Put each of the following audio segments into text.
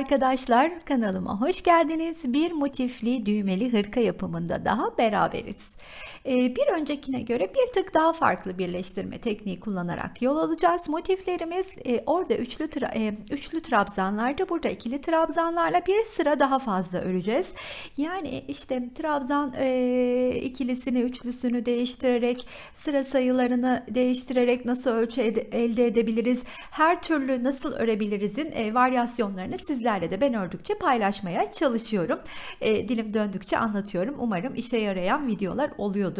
arkadaşlar, kanalıma hoş geldiniz. Bir motifli düğmeli hırka yapımında daha beraberiz. Bir öncekine göre bir tık daha farklı birleştirme tekniği kullanarak yol alacağız. Motiflerimiz orada üçlü trabzanlarda, burada ikili trabzanlarla bir sıra daha fazla öreceğiz. Yani işte trabzan ikilisini, üçlüsünü değiştirerek, sıra sayılarını değiştirerek nasıl ölçü elde edebiliriz, her türlü nasıl örebilirizin varyasyonlarını sizlerle de ben ördükçe paylaşmaya çalışıyorum. Dilim döndükçe anlatıyorum. Umarım işe yarayan videolar oluyordur.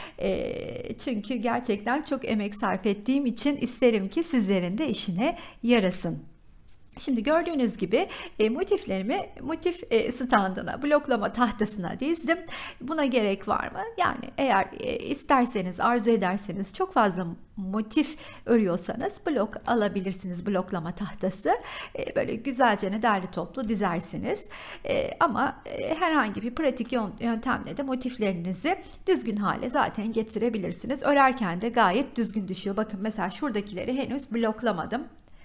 Çünkü gerçekten çok emek sarf ettiğim için isterim ki sizlerin de işine yarasın. Şimdi gördüğünüz gibi motiflerimi motif standına, bloklama tahtasına dizdim. Buna gerek var mı? Yani eğer isterseniz, arzu ederseniz, çok fazla motif örüyorsanız blok alabilirsiniz, bloklama tahtası. Böyle güzelce derli toplu dizersiniz. Ama herhangi bir pratik yöntemle de motiflerinizi düzgün hale zaten getirebilirsiniz. Örerken de gayet düzgün düşüyor. Bakın mesela şuradakileri henüz bloklamadım.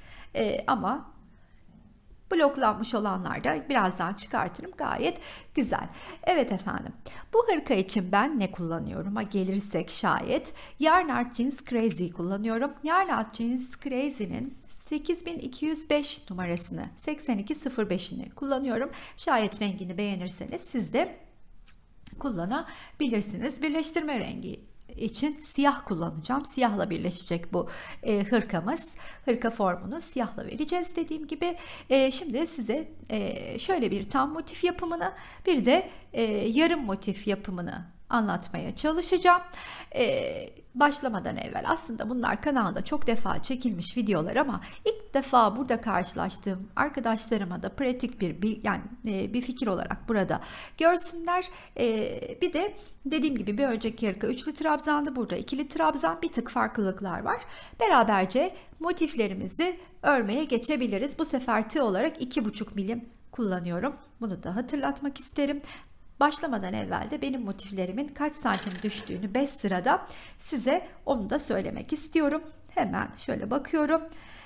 Ama bloklanmış olanlar da birazdan çıkartırım. Gayet güzel. Evet efendim. Bu hırka için ben ne kullanıyorum? Gelirsek şayet Yarn Art Jeans Crazy kullanıyorum. Yarn Art Jeans Crazy'nin 8205 numarasını, 8205'ini kullanıyorum. Şayet rengini beğenirseniz siz de kullanabilirsiniz. Birleştirme rengi için siyah kullanacağım. Siyahla birleşecek bu hırkamız. Hırka formunu siyahla vereceğiz dediğim gibi. Şimdi size şöyle bir tam motif yapımını, bir de yarım motif yapımını anlatmaya çalışacağım. Başlamadan evvel, aslında bunlar kanalda çok defa çekilmiş videolar ama ilk defa burada karşılaştığım arkadaşlarıma da pratik bir fikir olarak burada görsünler. Bir de dediğim gibi bir önceki hırka üçlü trabzandı, burada ikili trabzan, bir tık farklılıklar var. Beraberce motiflerimizi örmeye geçebiliriz. Bu sefer tığ olarak 2,5 milim kullanıyorum. Bunu da hatırlatmak isterim. Başlamadan evvel de benim motiflerimin kaç santim düştüğünü 5 sırada size onu da söylemek istiyorum. Hemen şöyle bakıyorum.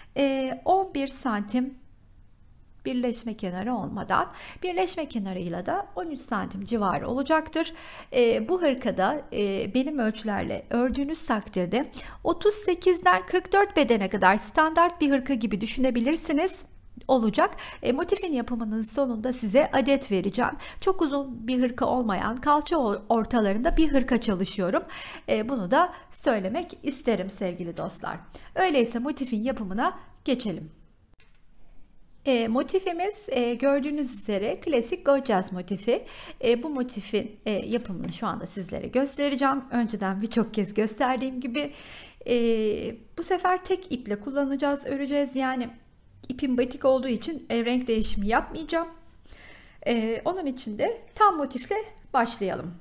11 santim birleşme kenarı olmadan, birleşme kenarıyla da 13 santim civarı olacaktır. Bu hırkada benim ölçülerle ördüğünüz takdirde 38'den 44 bedene kadar standart bir hırka gibi düşünebilirsiniz olacak. Motifin yapımının sonunda size adet vereceğim. Çok uzun bir hırka olmayan, kalça ortalarında bir hırka çalışıyorum. Bunu da söylemek isterim sevgili dostlar. Öyleyse motifin yapımına geçelim. Motifimiz gördüğünüz üzere klasik Gorgeous motifi. Bu motifin yapımını şu anda sizlere göstereceğim. Önceden birçok kez gösterdiğim gibi bu sefer tek iple kullanacağız, öreceğiz. Yani İpim batik olduğu için renk değişimi yapmayacağım. Onun için de tam motifle başlayalım.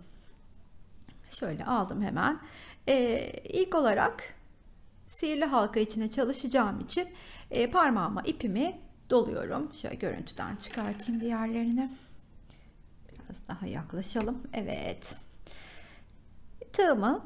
Şöyle aldım hemen. İlk olarak sihirli halka içine çalışacağım için parmağıma ipimi doluyorum. Şöyle görüntüden çıkartayım diğerlerini. Biraz daha yaklaşalım. Evet. Tığımı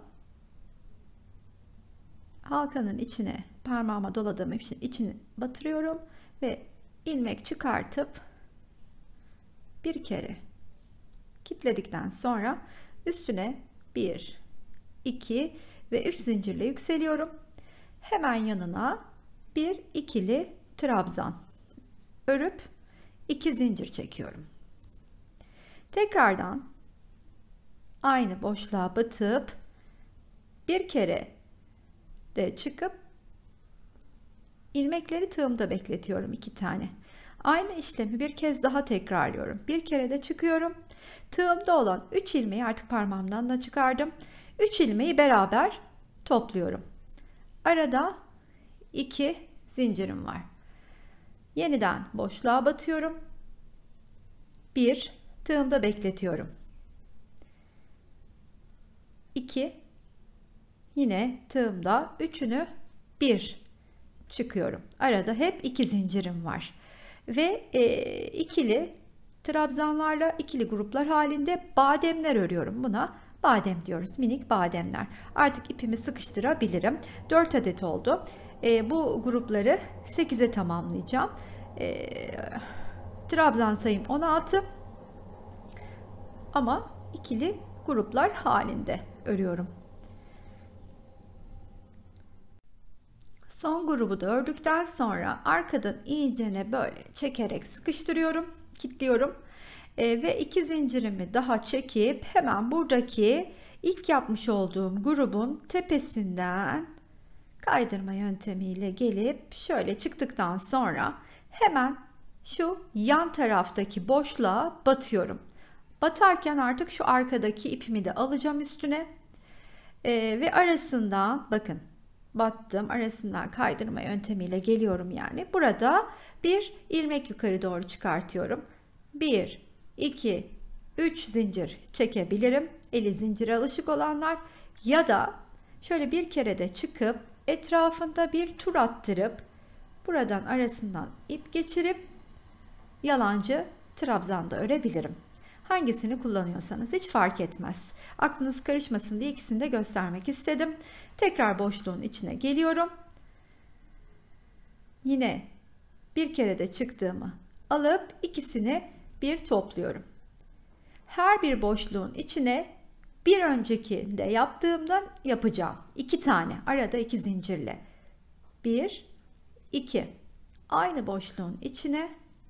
halkanın içine parmağıma doladığım için içini batırıyorum ve ilmek çıkartıp bir kere kilitledikten sonra üstüne 1, 2 ve 3 zincirle yükseliyorum. Hemen yanına bir ikili trabzan örüp 2 zincir çekiyorum. Tekrardan aynı boşluğa batıp bir kere de çıkıp ilmekleri tığımda bekletiyorum 2 tane. Aynı işlemi bir kez daha tekrarlıyorum. Bir kere de çıkıyorum. Tığımda olan 3 ilmeği artık parmağımdan da çıkardım. 3 ilmeği beraber topluyorum. Arada 2 zincirim var. Yeniden boşluğa batıyorum. 1 tığımda bekletiyorum. 2 yine tığımda, üçünü 1 çıkıyorum. Arada hep 2 zincirim var. Ve ikili trabzanlarla ikili gruplar halinde bademler örüyorum. Buna badem diyoruz. Minik bademler. Artık ipimi sıkıştırabilirim. 4 adet oldu. Bu grupları 8'e tamamlayacağım. Trabzan sayım 16 ama ikili gruplar halinde örüyorum. Son grubu da ördükten sonra arkadan iyicene böyle çekerek sıkıştırıyorum, kilitliyorum. Ve 2 zincirimi daha çekip hemen buradaki ilk yapmış olduğum grubun tepesinden kaydırma yöntemiyle gelip şöyle çıktıktan sonra hemen şu yan taraftaki boşluğa batıyorum. Batarken artık şu arkadaki ipimi de alacağım üstüne. Ve arasından bakın battım, arasından kaydırma yöntemiyle geliyorum yani. Burada bir ilmek yukarı doğru çıkartıyorum. 1, 2, 3 zincir çekebilirim. Eli zincire alışık olanlar ya da şöyle bir kere de çıkıp etrafında bir tur attırıp buradan arasından ip geçirip yalancı trabzanda örebilirim. Hangisini kullanıyorsanız hiç fark etmez. Aklınız karışmasın diye ikisini de göstermek istedim. Tekrar boşluğun içine geliyorum. Yine bir kere de çıktığımı alıp ikisini bir topluyorum. Her bir boşluğun içine bir öncekinde yaptığımdan yapacağım. 2 tane arada 2 zincirle. 1, 2. Aynı boşluğun içine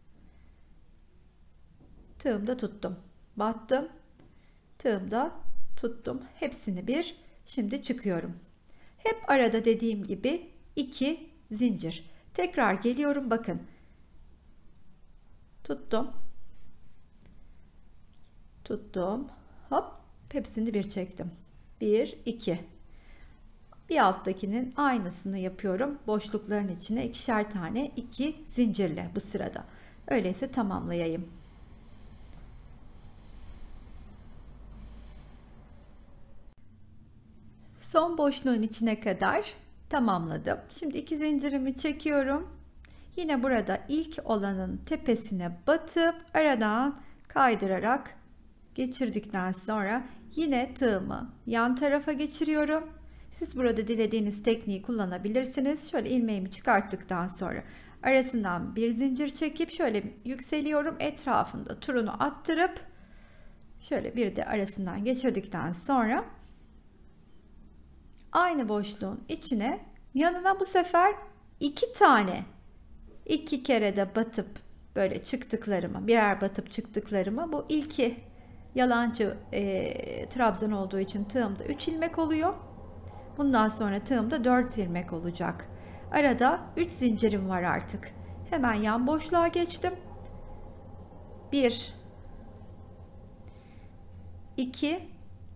tığımda tuttum. Battım. Tığımda tuttum. Hepsini bir. Şimdi çıkıyorum. Hep arada dediğim gibi 2 zincir. Tekrar geliyorum. Bakın. Tuttum. Tuttum. Hop. Hepsini bir çektim. 1, 2. Bir alttakinin aynısını yapıyorum. Boşlukların içine ikişer tane 2 zincirle bu sırada. Öyleyse tamamlayayım. Son boşluğun içine kadar tamamladım. Şimdi 2 zincirimi çekiyorum. Yine burada ilk olanın tepesine batıp aradan kaydırarak geçirdikten sonra yine tığımı yan tarafa geçiriyorum. Siz burada dilediğiniz tekniği kullanabilirsiniz. Şöyle ilmeğimi çıkarttıktan sonra arasından bir zincir çekip şöyle yükseliyorum. Etrafında turunu attırıp şöyle bir de arasından geçirdikten sonra aynı boşluğun içine yanına bu sefer 2 tane 2 kere de batıp böyle çıktıklarımı birer batıp çıktıklarımı bu ilki yalancı trabzan olduğu için tığımda 3 ilmek oluyor. Bundan sonra tığımda 4 ilmek olacak. Arada 3 zincirim var artık. Hemen yan boşluğa geçtim. 1 2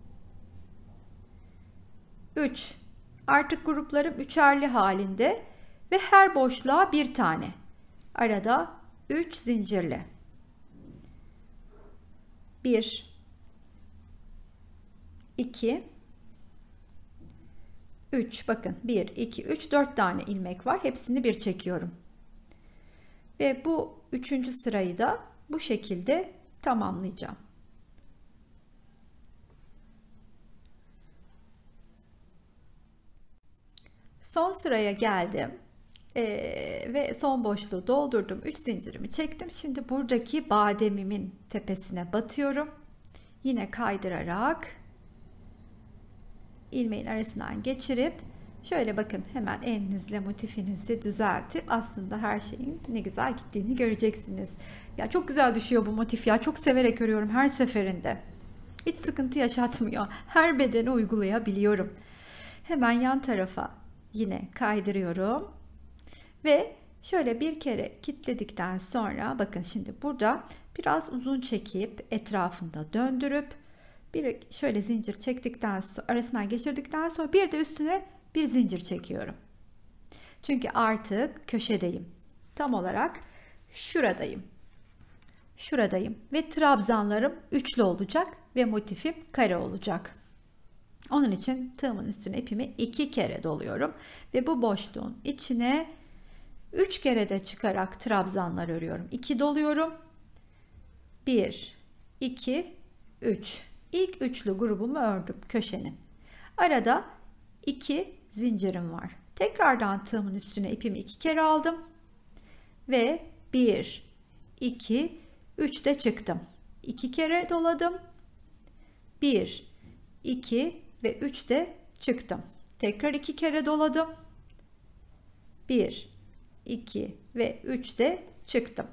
3. Artık gruplarım üçerli halinde ve her boşluğa bir tane. Arada 3 zincirle. 1 2 3. Bakın 1 2 3 4 tane ilmek var. Hepsini bir çekiyorum. Ve bu 3. sırayı da bu şekilde tamamlayacağım. Son sıraya geldim ve son boşluğu doldurdum. 3 zincirimi çektim. Şimdi buradaki bademimin tepesine batıyorum. Yine kaydırarak ilmeğin arasından geçirip şöyle bakın hemen elinizle motifinizi düzeltip aslında her şeyin ne güzel gittiğini göreceksiniz. Ya çok güzel düşüyor bu motif ya. Çok severek örüyorum her seferinde. Hiç sıkıntı yaşatmıyor. Her bedene uygulayabiliyorum. Hemen yan tarafa yine kaydırıyorum ve şöyle bir kere kilitledikten sonra bakın şimdi burada biraz uzun çekip etrafında döndürüp bir şöyle zincir çektikten sonra arasından geçirdikten sonra bir de üstüne bir zincir çekiyorum. Çünkü artık köşedeyim. Tam olarak şuradayım. Şuradayım ve trabzanlarım üçlü olacak ve motifim kare olacak. Onun için tığımın üstüne ipimi 2 kere doluyorum ve bu boşluğun içine 3 kere de çıkarak trabzanlar örüyorum. 2 doluyorum. 1 2 3. İlk üçlü grubumu ördüm köşenin. Arada 2 zincirim var. Tekrardan tığımın üstüne ipimi 2 kere aldım ve 1 2 3 de çıktım. 2 kere doladım. 1, 2 ve 3 de çıktım. Tekrar 2 kere doladım. 1, 2 ve 3 de çıktım.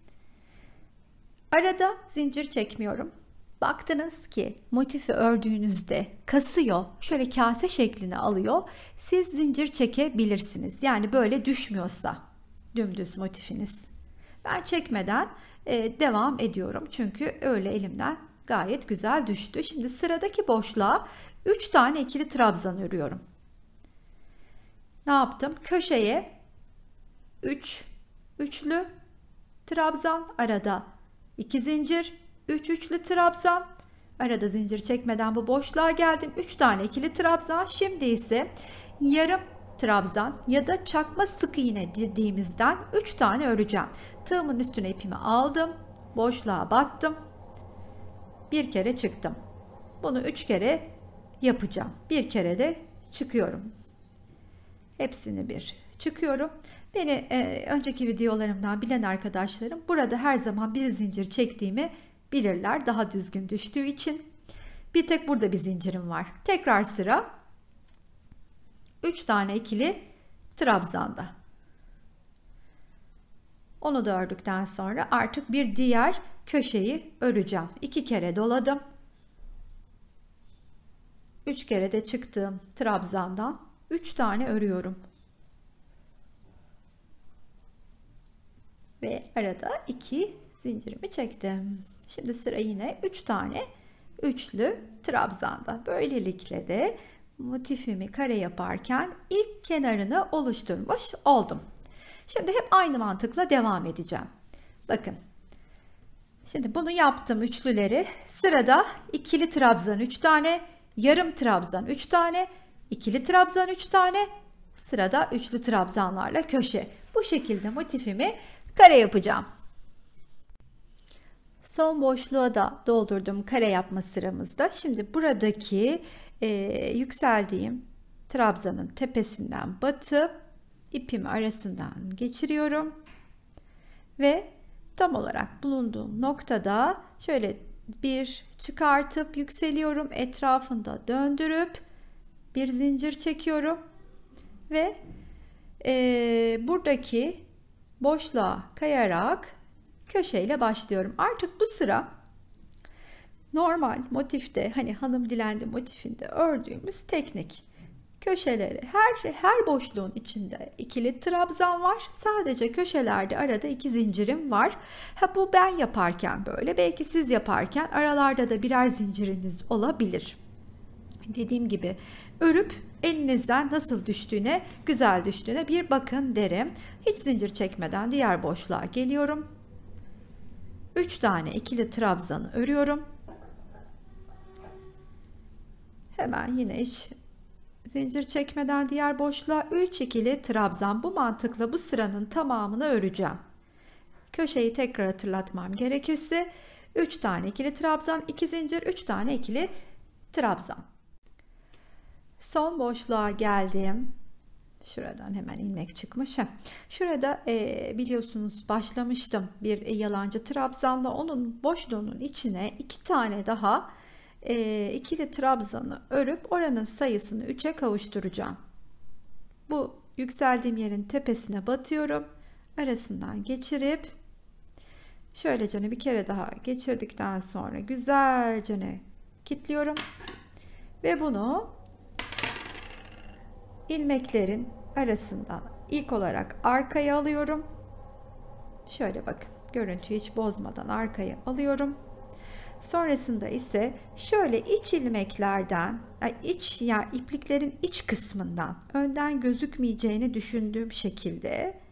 Arada zincir çekmiyorum. Baktınız ki motifi ördüğünüzde kasıyor, şöyle kase şeklini alıyor. Siz zincir çekebilirsiniz. Yani böyle düşmüyorsa dümdüz motifiniz. Ben çekmeden devam ediyorum. Çünkü öyle elimden gayet güzel düştü. Şimdi sıradaki boşluğa 3 tane ikili trabzan örüyorum. Ne yaptım? Köşeye 3 üçlü trabzan, arada 2 zincir, 3 üçlü trabzan, arada zincir çekmeden bu boşluğa geldim. 3 tane ikili trabzan. Şimdi ise yarım trabzan ya da çakma sık iğne dediğimizden 3 tane öreceğim. Tığımın üstüne ipimi aldım, boşluğa battım, bir kere çıktım. Bunu 3 kere yapacağım. Bir kere de çıkıyorum. Hepsini bir çıkıyorum. Beni önceki videolarımdan bilen arkadaşlarım burada her zaman bir zincir çektiğimi bilirler. Daha düzgün düştüğü için. Bir tek burada bir zincirim var. Tekrar sıra 3 tane ikili trabzanda. Onu da ördükten sonra artık bir diğer köşeyi öreceğim. 2 kere doladım. 3 kere de çıktığım trabzandan 3 tane örüyorum. Ve arada 2 zincirimi çektim. Şimdi sıra yine 3 tane üçlü trabzanda. Böylelikle de motifimi kare yaparken ilk kenarını oluşturmuş oldum. Şimdi hep aynı mantıkla devam edeceğim. Bakın. Şimdi bunu yaptım üçlüleri. Sırada ikili trabzan 3 tane, yarım trabzan 3 tane, ikili trabzan 3 tane, sırada üçlü trabzanlarla köşe. Bu şekilde motifimi kare yapacağım. Son boşluğa da doldurdum kare yapma sıramızda. Şimdi buradaki yükseldiğim trabzanın tepesinden batıp ipimi arasından geçiriyorum ve tam olarak bulunduğum noktada şöyle bir çıkartıp yükseliyorum, etrafında döndürüp bir zincir çekiyorum ve buradaki boşluğa kayarak köşeyle başlıyorum. Artık bu sıra normal motifte, hani hanım dilendi motifinde ördüğümüz teknik. Köşeleri her boşluğun içinde ikili trabzan var. Sadece köşelerde arada 2 zincirim var. Bu ben yaparken böyle. Belki siz yaparken aralarda da birer zinciriniz olabilir. Dediğim gibi örüp elinizden nasıl düştüğüne, güzel düştüğüne bir bakın derim. Hiç zincir çekmeden diğer boşluğa geliyorum. 3 tane ikili trabzanı örüyorum. Hemen yine hiç zincir çekmeden diğer boşluğa 3 ikili trabzan. Bu mantıkla bu sıranın tamamını öreceğim. Köşeyi tekrar hatırlatmam gerekirse 3 tane ikili trabzan, 2 zincir, 3 tane ikili trabzan. Son boşluğa geldim. Şuradan hemen ilmek çıkmış. Şurada biliyorsunuz başlamıştım bir yalancı trabzanla, onun boşluğunun içine 2 tane daha ikili trabzanı örüp oranın sayısını 3'e kavuşturacağım. Bu yükseldiğim yerin tepesine batıyorum. Arasından geçirip şöylece bir kere daha geçirdikten sonra güzelce kilitliyorum ve bunu ilmeklerin arasından ilk olarak arkaya alıyorum. Şöyle bakın, görüntüyü hiç bozmadan arkaya alıyorum. Sonrasında ise şöyle iç ilmeklerden, ipliklerin iç kısmından, önden gözükmeyeceğini düşündüğüm şekilde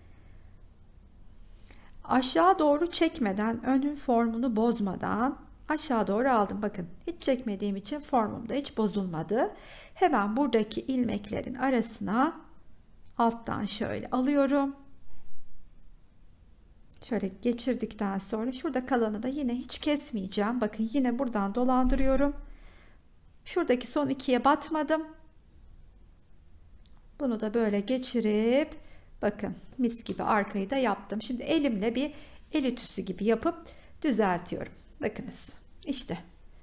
aşağı doğru çekmeden, önün formunu bozmadan aşağı doğru aldım. Bakın, hiç çekmediğim için formum da hiç bozulmadı. Hemen buradaki ilmeklerin arasına alttan şöyle alıyorum. Şöyle geçirdikten sonra şurada kalanı da yine hiç kesmeyeceğim. Bakın, yine buradan dolandırıyorum. Şuradaki son ikiye batmadım. Bunu da böyle geçirip bakın mis gibi arkayı da yaptım. Şimdi elimle bir el ütüsü gibi yapıp düzeltiyorum. Bakınız işte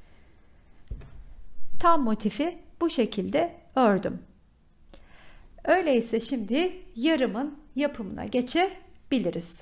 tam motifi bu şekilde ördüm. Öyleyse şimdi yarımın yapımına geçebiliriz.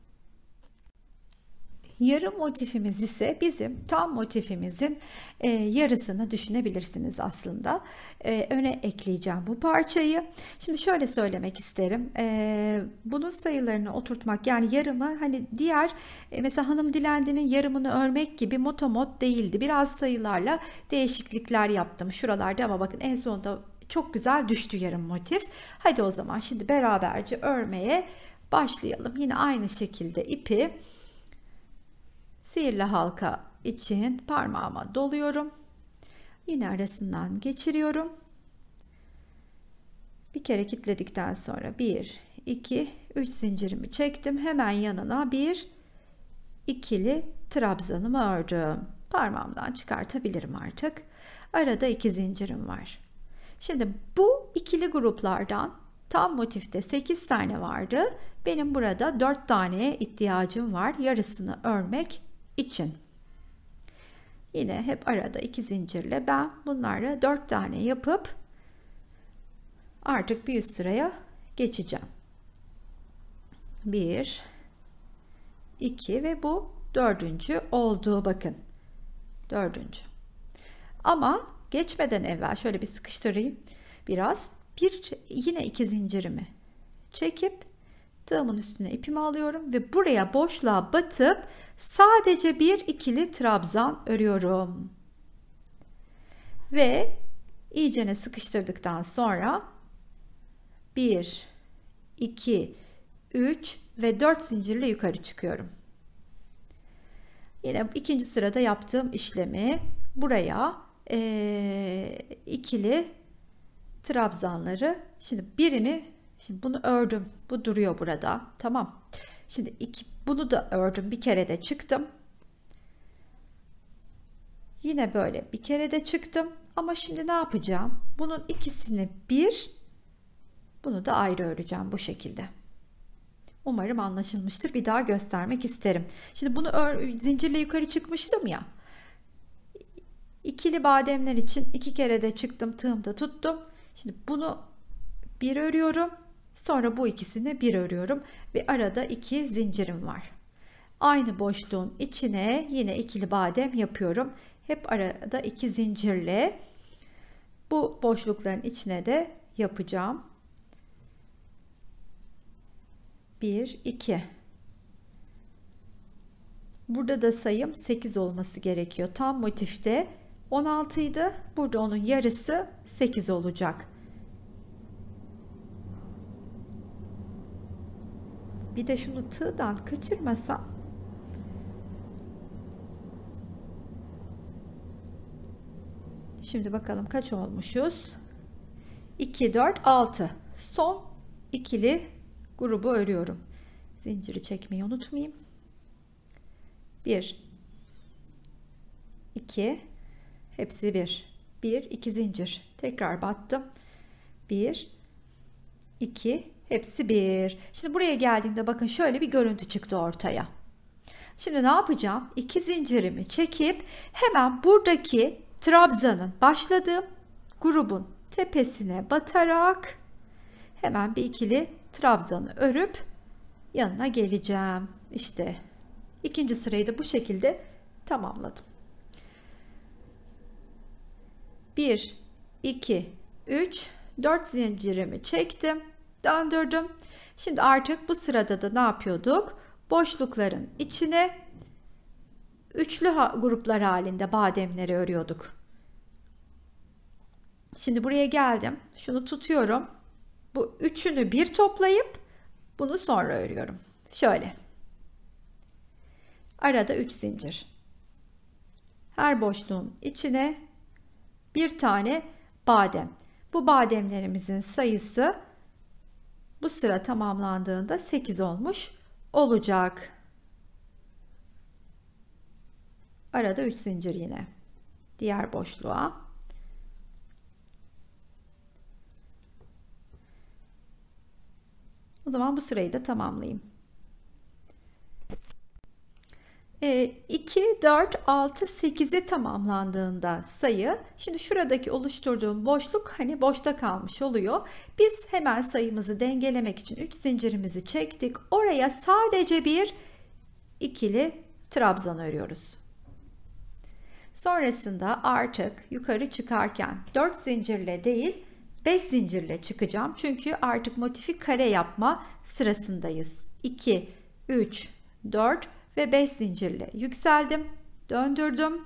Yarım motifimiz ise bizim tam motifimizin yarısını düşünebilirsiniz aslında. Öne ekleyeceğim bu parçayı. Şimdi şöyle söylemek isterim. Bunun sayılarını oturtmak, yani yarımı hani diğer mesela Hanım Dilendi'nin yarımını örmek gibi motomot değildi. Biraz sayılarla değişiklikler yaptım şuralarda ama bakın en sonunda çok güzel düştü yarım motif. Hadi o zaman şimdi beraberce örmeye başlayalım. Yine aynı şekilde ipi sihirli halka için parmağıma doluyorum. Yine arasından geçiriyorum. Bir kere kilitledikten sonra 1, 2, 3 zincirimi çektim. Hemen yanına bir ikili trabzanımı ördüm. Parmağımdan çıkartabilirim artık. Arada 2 zincirim var. Şimdi bu ikili gruplardan tam motifte 8 tane vardı. Benim burada 4 taneye ihtiyacım var yarısını örmek için. Yine hep arada 2 zincirle ben bunları 4 tane yapıp artık bir üst sıraya geçeceğim. 1, 2 ve bu dördüncü oldu, bakın. Dördüncü. Ama geçmeden evvel şöyle bir sıkıştırayım biraz. Yine 2 zincirimi çekip tığımın üstüne ipimi alıyorum ve buraya boşluğa batıp sadece bir ikili trabzan örüyorum. Ve iyicene sıkıştırdıktan sonra 1, 2, 3 ve 4 zincirle yukarı çıkıyorum. Yine ikinci sırada yaptığım işlemi buraya ikili trabzanları, şimdi bunu ördüm, bu duruyor burada, tamam. Şimdi bunu da ördüm, bir kere de çıktım, yine böyle bir kere de çıktım ama şimdi ne yapacağım, bunun ikisini bunu da ayrı öreceğim bu şekilde. Umarım anlaşılmıştır, bir daha göstermek isterim. Şimdi bunu zincirle yukarı çıkmıştım ya, ikili bademler için 2 kere de çıktım, tığımda tuttum. Şimdi bunu bir örüyorum, sonra bu ikisini bir örüyorum ve arada 2 zincirim var. Aynı boşluğun içine yine ikili badem yapıyorum. Hep arada 2 zincirle bu boşlukların içine de yapacağım. 1, 2. Burada da sayım 8 olması gerekiyor. Tam motifte 16 idi. Burada onun yarısı 8 olacak. Bir de şunu tığdan kaçırmasam. Şimdi bakalım kaç olmuşuz? 2, 4, 6. Son ikili grubu örüyorum. Zinciri çekmeyi unutmayayım. 1, 2, hepsi 1, 2 zincir. Tekrar battım. 1, 2, hepsi 1. Şimdi buraya geldiğimde bakın şöyle bir görüntü çıktı ortaya. Şimdi ne yapacağım? 2 zincirimi çekip hemen buradaki trabzanın başladığım grubun tepesine batarak hemen bir ikili trabzanı örüp yanına geleceğim. İşte ikinci sırayı da bu şekilde tamamladım. 1, 2, 3, 4 zincirimi çektim, döndürdüm. Şimdi artık bu sırada da ne yapıyorduk? Boşlukların içine üçlü gruplar halinde bademleri örüyorduk. Şimdi buraya geldim. Şunu tutuyorum. Bu üçünü bir toplayıp bunu sonra örüyorum. Şöyle. Arada 3 zincir. Her boşluğun içine bir tane badem. Bu bademlerimizin sayısı bu sıra tamamlandığında 8 olmuş olacak. Arada 3 zincir yine. Diğer boşluğa. O zaman bu sırayı da tamamlayayım. 2, 4, 6, 8'i tamamlandığında sayı, şimdi şuradaki oluşturduğum boşluk hani boşta kalmış oluyor. Biz hemen sayımızı dengelemek için 3 zincirimizi çektik. Oraya sadece bir ikili trabzan örüyoruz. Sonrasında artık yukarı çıkarken 4 zincirle değil 5 zincirle çıkacağım. Çünkü artık motifi kare yapma sırasındayız. 2, 3, 4 ve 5 zincirle yükseldim. Döndürdüm.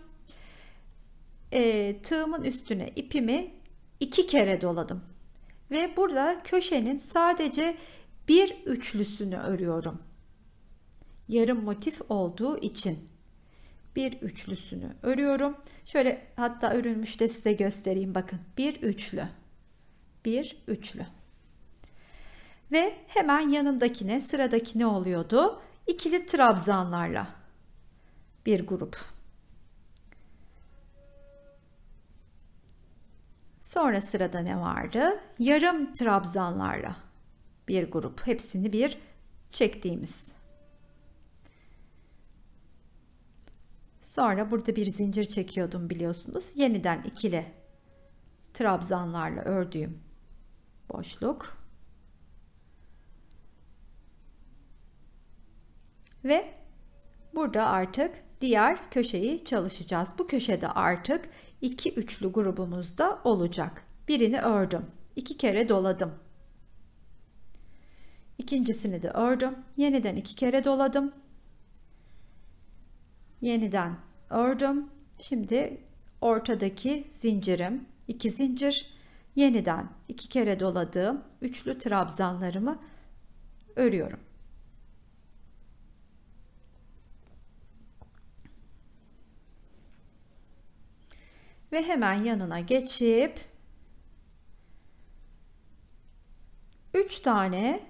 Tığımın üstüne ipimi 2 kere doladım. Ve burada köşenin sadece bir üçlüsünü örüyorum. Yarım motif olduğu için bir üçlüsünü örüyorum. Şöyle hatta örülmüş de size göstereyim, bakın. Bir üçlü. Bir üçlü. Ve hemen yanındakine, sıradaki ne oluyordu? İkili trabzanlarla bir grup. Sonra sırada ne vardı? Yarım trabzanlarla bir grup. Hepsini bir çektiğimiz. Sonra burada bir zincir çekiyordum biliyorsunuz. Yeniden ikili trabzanlarla ördüğüm boşluk. Ve burada artık diğer köşeyi çalışacağız. Bu köşede artık iki üçlü grubumuzda olacak. Birini ördüm. 2 kere doladım. İkincisini de ördüm. Yeniden 2 kere doladım. Yeniden ördüm. Şimdi ortadaki zincirim 2 zincir. Yeniden 2 kere doladığım üçlü trabzanlarımı örüyorum. Ve hemen yanına geçip 3 tane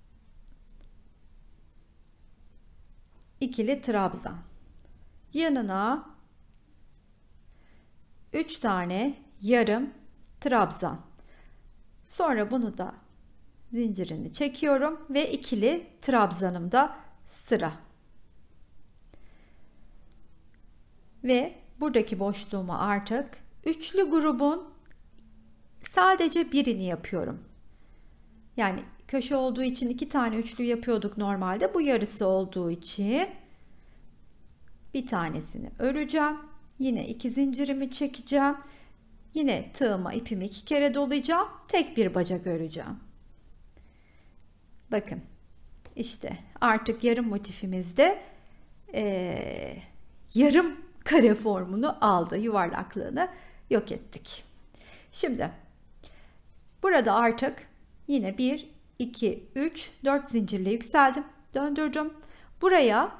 ikili trabzan, yanına 3 tane yarım trabzan, sonra bunu da zincirini çekiyorum ve ikili trabzanımda sıra ve buradaki boşluğuma artık üçlü grubun sadece birini yapıyorum. Yani köşe olduğu için 2 tane üçlü yapıyorduk normalde. Bu yarısı olduğu için bir tanesini öreceğim. Yine 2 zincirimi çekeceğim. Yine tığıma ipimi 2 kere dolayacağım. Tek bir bacak öreceğim. Bakın işte artık yarım motifimizde yarım kare formunu aldı. Yuvarlaklığını yok ettik. Şimdi burada artık yine 1, 2, 3, 4 zincirle yükseldim. Döndürdüm. Buraya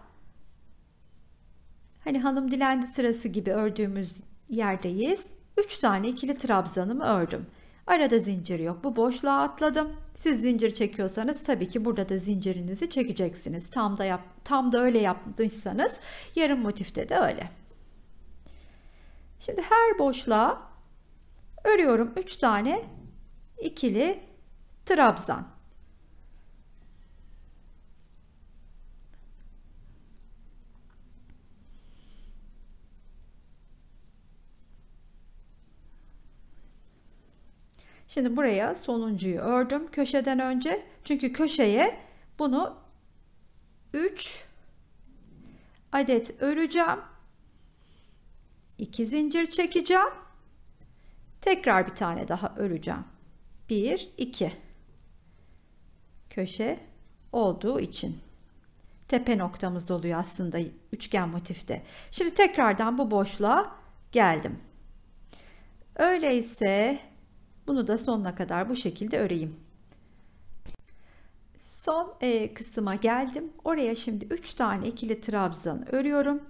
hani hanım dilendi sırası gibi ördüğümüz yerdeyiz. 3 tane ikili trabzanımı ördüm. Arada zincir yok. Bu boşluğa atladım. Siz zincir çekiyorsanız tabii ki burada da zincirinizi çekeceksiniz. Tam da öyle yaptıysanız yarım motifte de öyle. Şimdi her boşluğa örüyorum 3 tane ikili trabzan. Şimdi buraya sonuncuyu ördüm köşeden önce. Çünkü köşeye bunu 3 adet öreceğim. 2 zincir çekeceğim. Tekrar bir tane daha öreceğim. 1, 2. Köşe olduğu için. Tepe noktamız oluyor aslında üçgen motifte. Şimdi tekrardan bu boşluğa geldim. Öyleyse bunu da sonuna kadar bu şekilde öreyim. Son kısma geldim. Oraya şimdi 3 tane ikili trabzan örüyorum.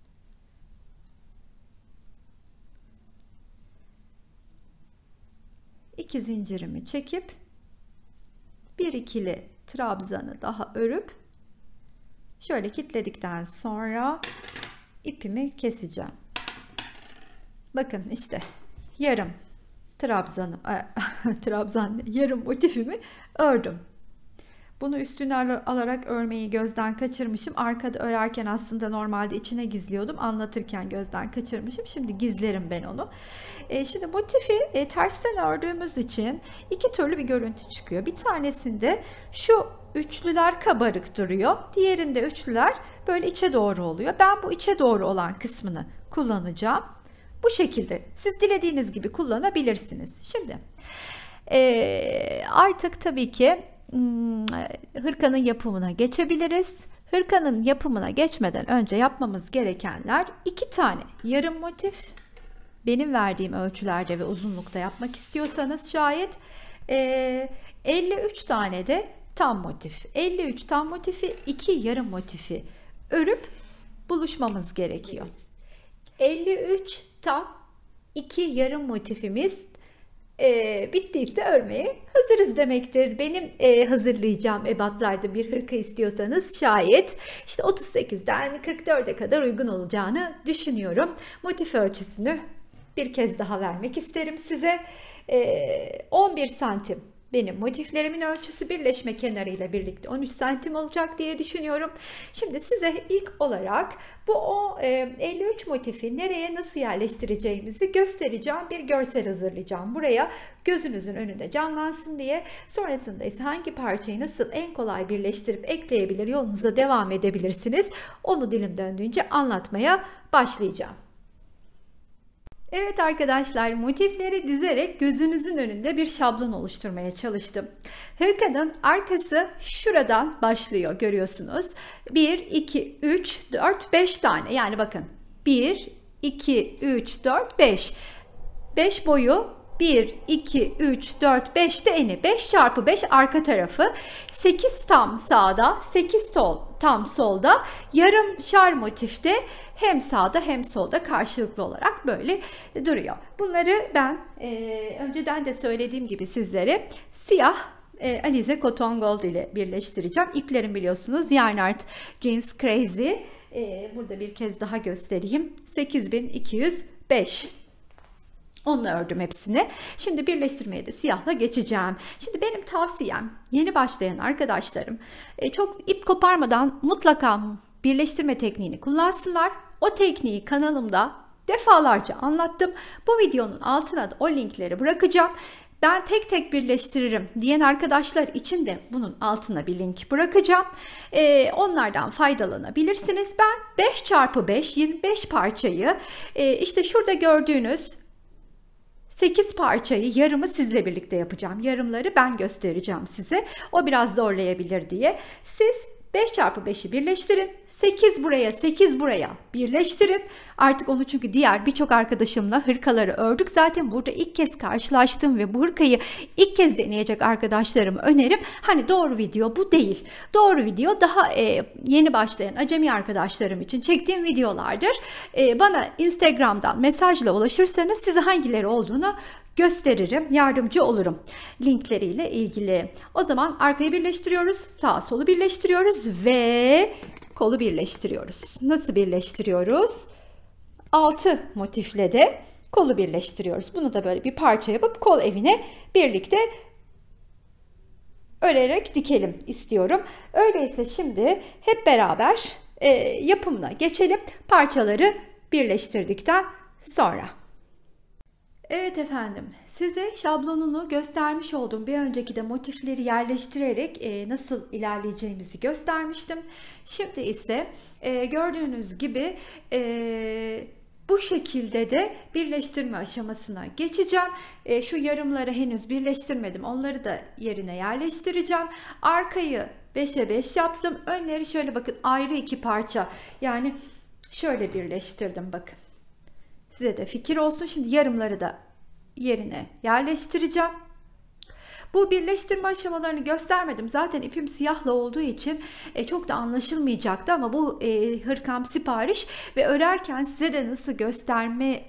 İki zincirimi çekip bir ikili trabzanı daha örüp şöyle kilitledikten sonra ipimi keseceğim. Bakın işte yarım trabzanım yarım motifimi ördüm. Bunu üstüne alarak örmeyi gözden kaçırmışım. Arkada örerken aslında normalde içine gizliyordum. Anlatırken gözden kaçırmışım. Şimdi gizlerim ben onu. Şimdi motifi tersten ördüğümüz için iki türlü bir görüntü çıkıyor. Bir tanesinde şu üçlüler kabarık duruyor. Diğerinde üçlüler böyle içe doğru oluyor. Ben bu içe doğru olan kısmını kullanacağım. Bu şekilde siz dilediğiniz gibi kullanabilirsiniz. Şimdi artık tabii ki hırkanın yapımına geçebiliriz. Hırkanın yapımına geçmeden önce yapmamız gerekenler 2 tane yarım motif. Benim verdiğim ölçülerde ve uzunlukta yapmak istiyorsanız şayet 53 tane de tam motif. 53 tam motifi 2 yarım motifi örüp buluşmamız gerekiyor. 53 tam 2 yarım motifimiz bittiyse örmeye hazırız demektir. Benim hazırlayacağım ebatlarda bir hırka istiyorsanız şayet işte 38'den 44'e kadar uygun olacağını düşünüyorum. Motif ölçüsünü bir kez daha vermek isterim size. 11 santim benim motiflerimin ölçüsü, birleşme kenarıyla birlikte 13 santim olacak diye düşünüyorum. Şimdi size ilk olarak bu 53 motifi nereye nasıl yerleştireceğimizi göstereceğim. Bir görsel hazırlayacağım buraya, gözünüzün önünde canlansın diye. Sonrasında ise hangi parçayı nasıl en kolay birleştirip ekleyebilir yolunuza devam edebilirsiniz. Onu dilim döndüğünce anlatmaya başlayacağım. Evet arkadaşlar, motifleri dizerek gözünüzün önünde bir şablon oluşturmaya çalıştım. Hırkanın arkası şuradan başlıyor, görüyorsunuz. 1, 2, 3, 4, 5 tane. Yani bakın 1, 2, 3, 4, 5. 5 boyu 1, 2, 3, 4, 5 de eni. 5 çarpı 5 arka tarafı. 8 tam sağda, 8 tam solda. Yarım şar motifte hem sağda hem solda karşılıklı olarak böyle duruyor. Bunları ben önceden de söylediğim gibi sizlere siyah Alize Cotton Gold ile birleştireceğim. İplerim biliyorsunuz Yarnart Jeans Crazy. Burada bir kez daha göstereyim. 8205. Onunla ördüm hepsini. Şimdi birleştirmeye de siyahla geçeceğim. Şimdi benim tavsiyem yeni başlayan arkadaşlarım çok ip koparmadan mutlaka birleştirme tekniğini kullansınlar. O tekniği kanalımda defalarca anlattım. Bu videonun altına da o linkleri bırakacağım. Ben tek tek birleştiririm diyen arkadaşlar için de bunun altına bir link bırakacağım. Onlardan faydalanabilirsiniz. Ben 5x5 25 parçayı işte şurada gördüğünüz 8 parçayı, yarımı sizle birlikte yapacağım. Yarımları ben göstereceğim size. O biraz zorlayabilir diye. Siz 5x5'i birleştirin. 8 buraya, 8 buraya birleştirin. Artık onu, çünkü diğer birçok arkadaşımla hırkaları ördük. Zaten burada ilk kez karşılaştım ve bu hırkayı ilk kez deneyecek arkadaşlarıma önerim. Hani doğru video bu değil. Doğru video daha yeni başlayan acemi arkadaşlarım için çektiğim videolardır. Bana Instagram'dan mesajla ulaşırsanız size hangileri olduğunu gösteririm, yardımcı olurum linkleriyle ilgili. O zaman arkayı birleştiriyoruz, sağ solu birleştiriyoruz ve kolu birleştiriyoruz. Nasıl birleştiriyoruz? 6 motifle de kolu birleştiriyoruz. Bunu da böyle bir parça yapıp kol evine birlikte örerek dikelim istiyorum. Öyleyse şimdi hep beraber yapımına geçelim. Parçaları birleştirdikten sonra. Evet efendim, size şablonunu göstermiş olduğum bir önceki de motifleri yerleştirerek nasıl ilerleyeceğimizi göstermiştim. Şimdi ise gördüğünüz gibi bu şekilde de birleştirme aşamasına geçeceğim. Şu yarımları henüz birleştirmedim, onları da yerine yerleştireceğim. Arkayı 5'e 5 yaptım, önleri şöyle bakın ayrı iki parça, yani şöyle birleştirdim bakın. Size de fikir olsun. Şimdi yarımları da yerine yerleştireceğim. Bu birleştirme aşamalarını göstermedim. Zaten ipim siyahla olduğu için çok da anlaşılmayacaktı ama bu hırkam sipariş ve örerken size de nasıl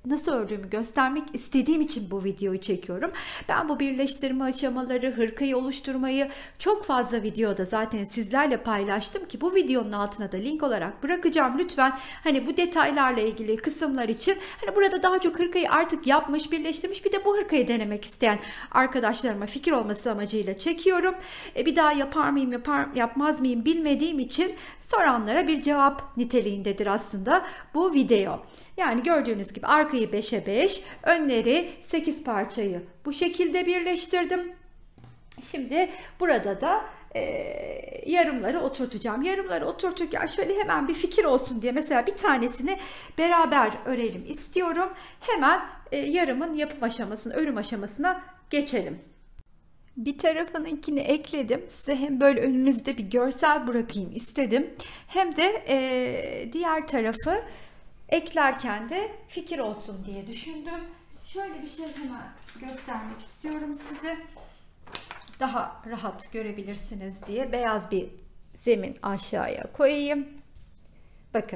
nasıl ördüğümü göstermek istediğim için bu videoyu çekiyorum. Ben bu birleştirme aşamaları, hırkayı oluşturmayı çok fazla videoda zaten sizlerle paylaştım ki bu videonun altına da link olarak bırakacağım. Lütfen hani bu detaylarla ilgili kısımlar için hani burada daha çok hırkayı artık yapmış, birleştirmiş, bir de bu hırkayı denemek isteyen arkadaşlarıma fikir olması amacıyla çekiyorum. Bir daha yapar mıyım, yapmaz mıyım bilmediğim için soranlara bir cevap niteliğindedir aslında bu video. Yani gördüğünüz gibi arkayı 5'e 5, önleri 8 parçayı bu şekilde birleştirdim. Şimdi burada da yarımları oturtacağım. Yarımları oturturken şöyle hemen bir fikir olsun diye mesela bir tanesini beraber örelim istiyorum. Hemen yarımın yapım aşamasına, örüm aşamasına geçelim. Bir tarafınınkini ekledim. Size hem böyle önünüzde bir görsel bırakayım istedim. Hem de diğer tarafı eklerken de fikir olsun diye düşündüm. Şöyle bir şey hemen göstermek istiyorum size. Daha rahat görebilirsiniz diye beyaz bir zemin aşağıya koyayım. Bakın.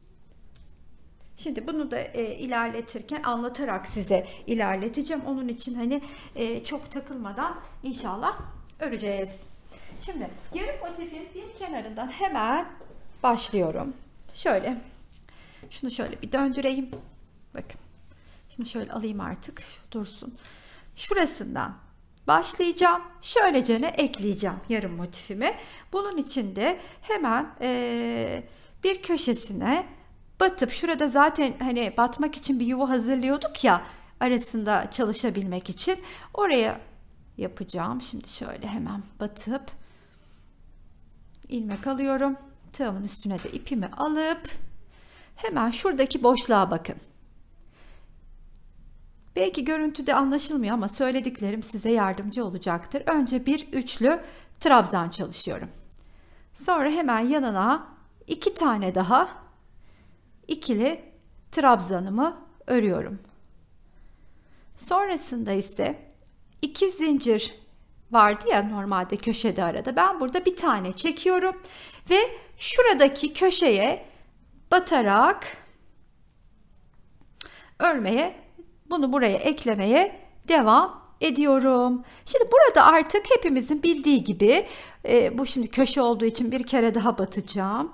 Şimdi bunu da ilerletirken anlatarak size ilerleteceğim. Onun için hani çok takılmadan inşallah öreceğiz. Şimdi yarım motifin bir kenarından hemen başlıyorum. Şöyle. Şunu şöyle bir döndüreyim. Bakın. Şunu şöyle alayım artık. Dursun. Şurasından başlayacağım. Şöylecene ekleyeceğim yarım motifimi. Bunun için de hemen bir köşesine batıp, şurada zaten hani batmak için bir yuva hazırlıyorduk ya arasında çalışabilmek için, oraya yapacağım. Şimdi şöyle hemen batıp ilmek alıyorum. Tığımın üstüne de ipimi alıp hemen şuradaki boşluğa bakın. Belki görüntüde anlaşılmıyor ama söylediklerim size yardımcı olacaktır. Önce bir üçlü trabzan çalışıyorum. Sonra hemen yanına 2 tane daha ikili trabzanımı örüyorum. Sonrasında ise 2 zincir vardı ya normalde köşede arada. Ben burada bir tane çekiyorum ve şuradaki köşeye batarak örmeye, bunu buraya eklemeye devam ediyorum. Şimdi burada artık hepimizin bildiği gibi bu şimdi köşe olduğu için bir kere daha batacağım.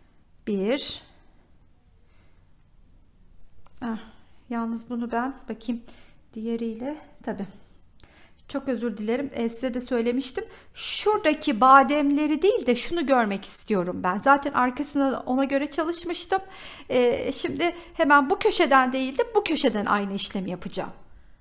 Yalnız bunu ben bakayım diğeriyle, tabii çok özür dilerim, size de söylemiştim. Şuradaki bademleri değil de şunu görmek istiyorum ben. Zaten arkasına ona göre çalışmıştım. Şimdi hemen bu köşeden değil de bu köşeden aynı işlemi yapacağım.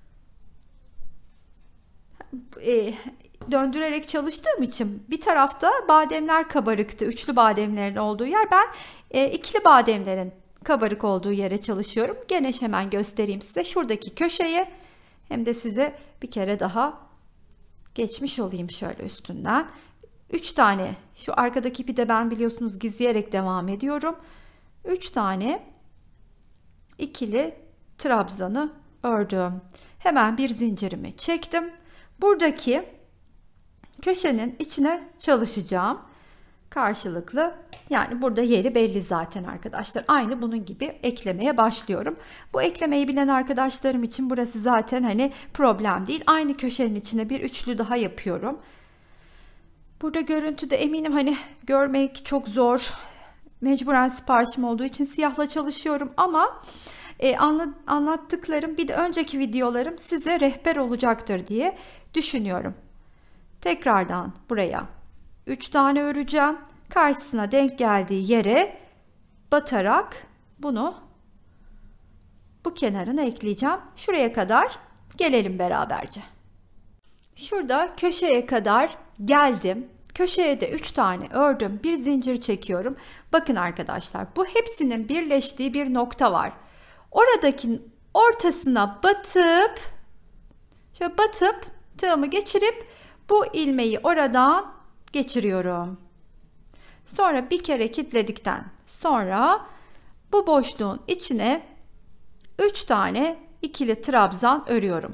Döndürerek çalıştığım için bir tarafta bademler kabarıktı. Üçlü bademlerin olduğu yer. Ben ikili bademlerin kabarık olduğu yere çalışıyorum. Gene hemen göstereyim size. Şuradaki köşeye, hem de size bir kere daha geçmiş olayım şöyle üstünden. 3 tane, şu arkadaki ipi de ben biliyorsunuz gizleyerek devam ediyorum. 3 tane ikili trabzanı ördüm. Hemen bir zincirimi çektim. Buradaki köşenin içine çalışacağım. Karşılıklı, yani burada yeri belli zaten arkadaşlar. Aynı bunun gibi eklemeye başlıyorum. Bu eklemeyi bilen arkadaşlarım için burası zaten hani problem değil. Aynı köşenin içine bir üçlü daha yapıyorum. Burada görüntüde eminim hani görmek çok zor. Mecburen siparişim olduğu için siyahla çalışıyorum ama anlattıklarım, bir de önceki videolarım size rehber olacaktır diye düşünüyorum. Tekrardan buraya 3 tane öreceğim. Karşısına denk geldiği yere batarak bunu bu kenarına ekleyeceğim. Şuraya kadar gelelim beraberce. Şurada köşeye kadar geldim. Köşeye de 3 tane ördüm. Bir zincir çekiyorum. Bakın arkadaşlar, bu hepsinin birleştiği bir nokta var. Oradaki ortasına batıp, şöyle batıp tığımı geçirip bu ilmeği oradan geçiriyorum. Sonra bir kere kilitledikten sonra bu boşluğun içine 3 tane ikili trabzan örüyorum.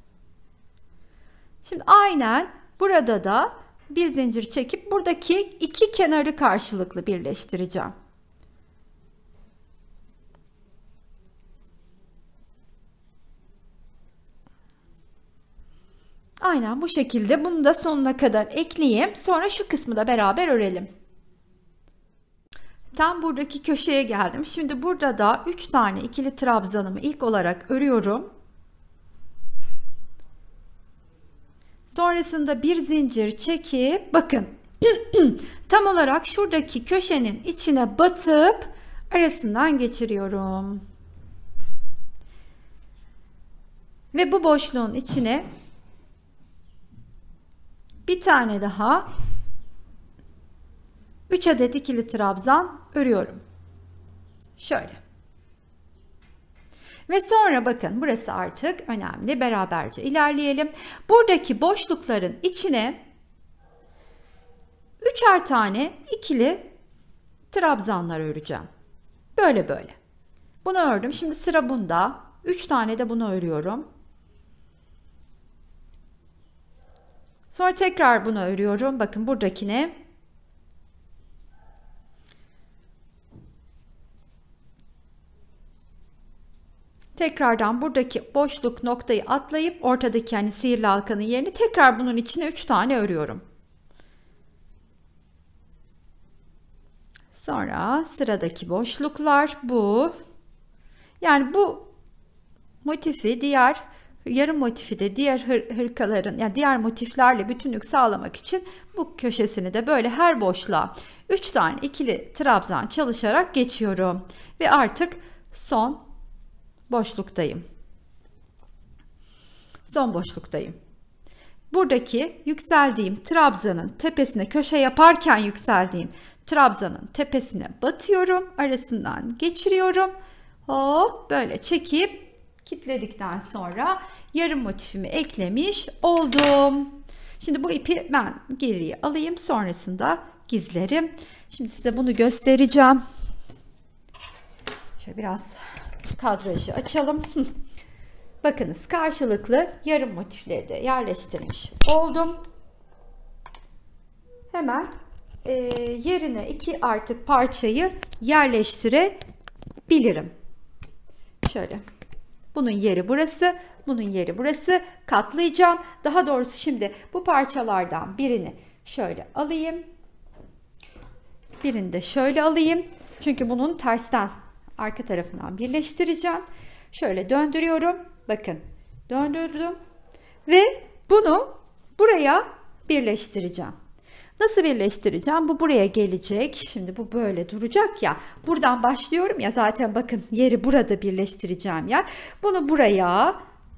Şimdi aynen burada da bir zincir çekip buradaki iki kenarı karşılıklı birleştireceğim. Aynen bu şekilde bunu da sonuna kadar ekleyeyim. Sonra şu kısmı da beraber örelim. Tam buradaki köşeye geldim. Şimdi burada da 3 tane ikili trabzanımı ilk olarak örüyorum. Sonrasında bir zincir çekip bakın tam olarak şuradaki köşenin içine batıp arasından geçiriyorum. Ve bu boşluğun içine bir tane daha 3 adet ikili trabzan örüyorum. Şöyle. Ve sonra bakın burası artık önemli. Beraberce ilerleyelim. Buradaki boşlukların içine 3'er tane ikili trabzanlar öreceğim. Böyle böyle. Bunu ördüm. Şimdi sıra bunda. 3 tane de bunu örüyorum. Sonra tekrar bunu örüyorum. Bakın buradakine. Tekrardan buradaki boşluk noktayı atlayıp ortadaki yani sihirli halkanın yerini tekrar bunun içine 3 tane örüyorum. Sonra sıradaki boşluklar bu. Yani bu motifi diğer yarım motifi de diğer hırkaların yani diğer motiflerle bütünlük sağlamak için bu köşesini de böyle her boşluğa 3 tane ikili trabzan çalışarak geçiyorum. Ve artık son boşluktayım. Son boşluktayım. Buradaki yükseldiğim trabzanın tepesine köşe yaparken yükseldiğim trabzanın tepesine batıyorum. Arasından geçiriyorum. Hop böyle çekip kilitledikten sonra yarım motifimi eklemiş oldum. Şimdi bu ipi ben geriye alayım. Sonrasında gizlerim. Şimdi size bunu göstereceğim. Şöyle biraz kadrajı açalım. Bakınız karşılıklı yarım motifleri de yerleştirmiş oldum. Hemen yerine iki artık parçayı yerleştirebilirim. Şöyle. Bunun yeri burası, bunun yeri burası. Katlayacağım. Daha doğrusu şimdi bu parçalardan birini şöyle alayım. Birini de şöyle alayım. Çünkü bunun tersten arka tarafından birleştireceğim. Şöyle döndürüyorum. Bakın döndürdüm. Ve bunu buraya birleştireceğim. Nasıl birleştireceğim? Bu buraya gelecek. Şimdi bu böyle duracak ya. Buradan başlıyorum ya zaten bakın yeri burada birleştireceğim yer. Bunu buraya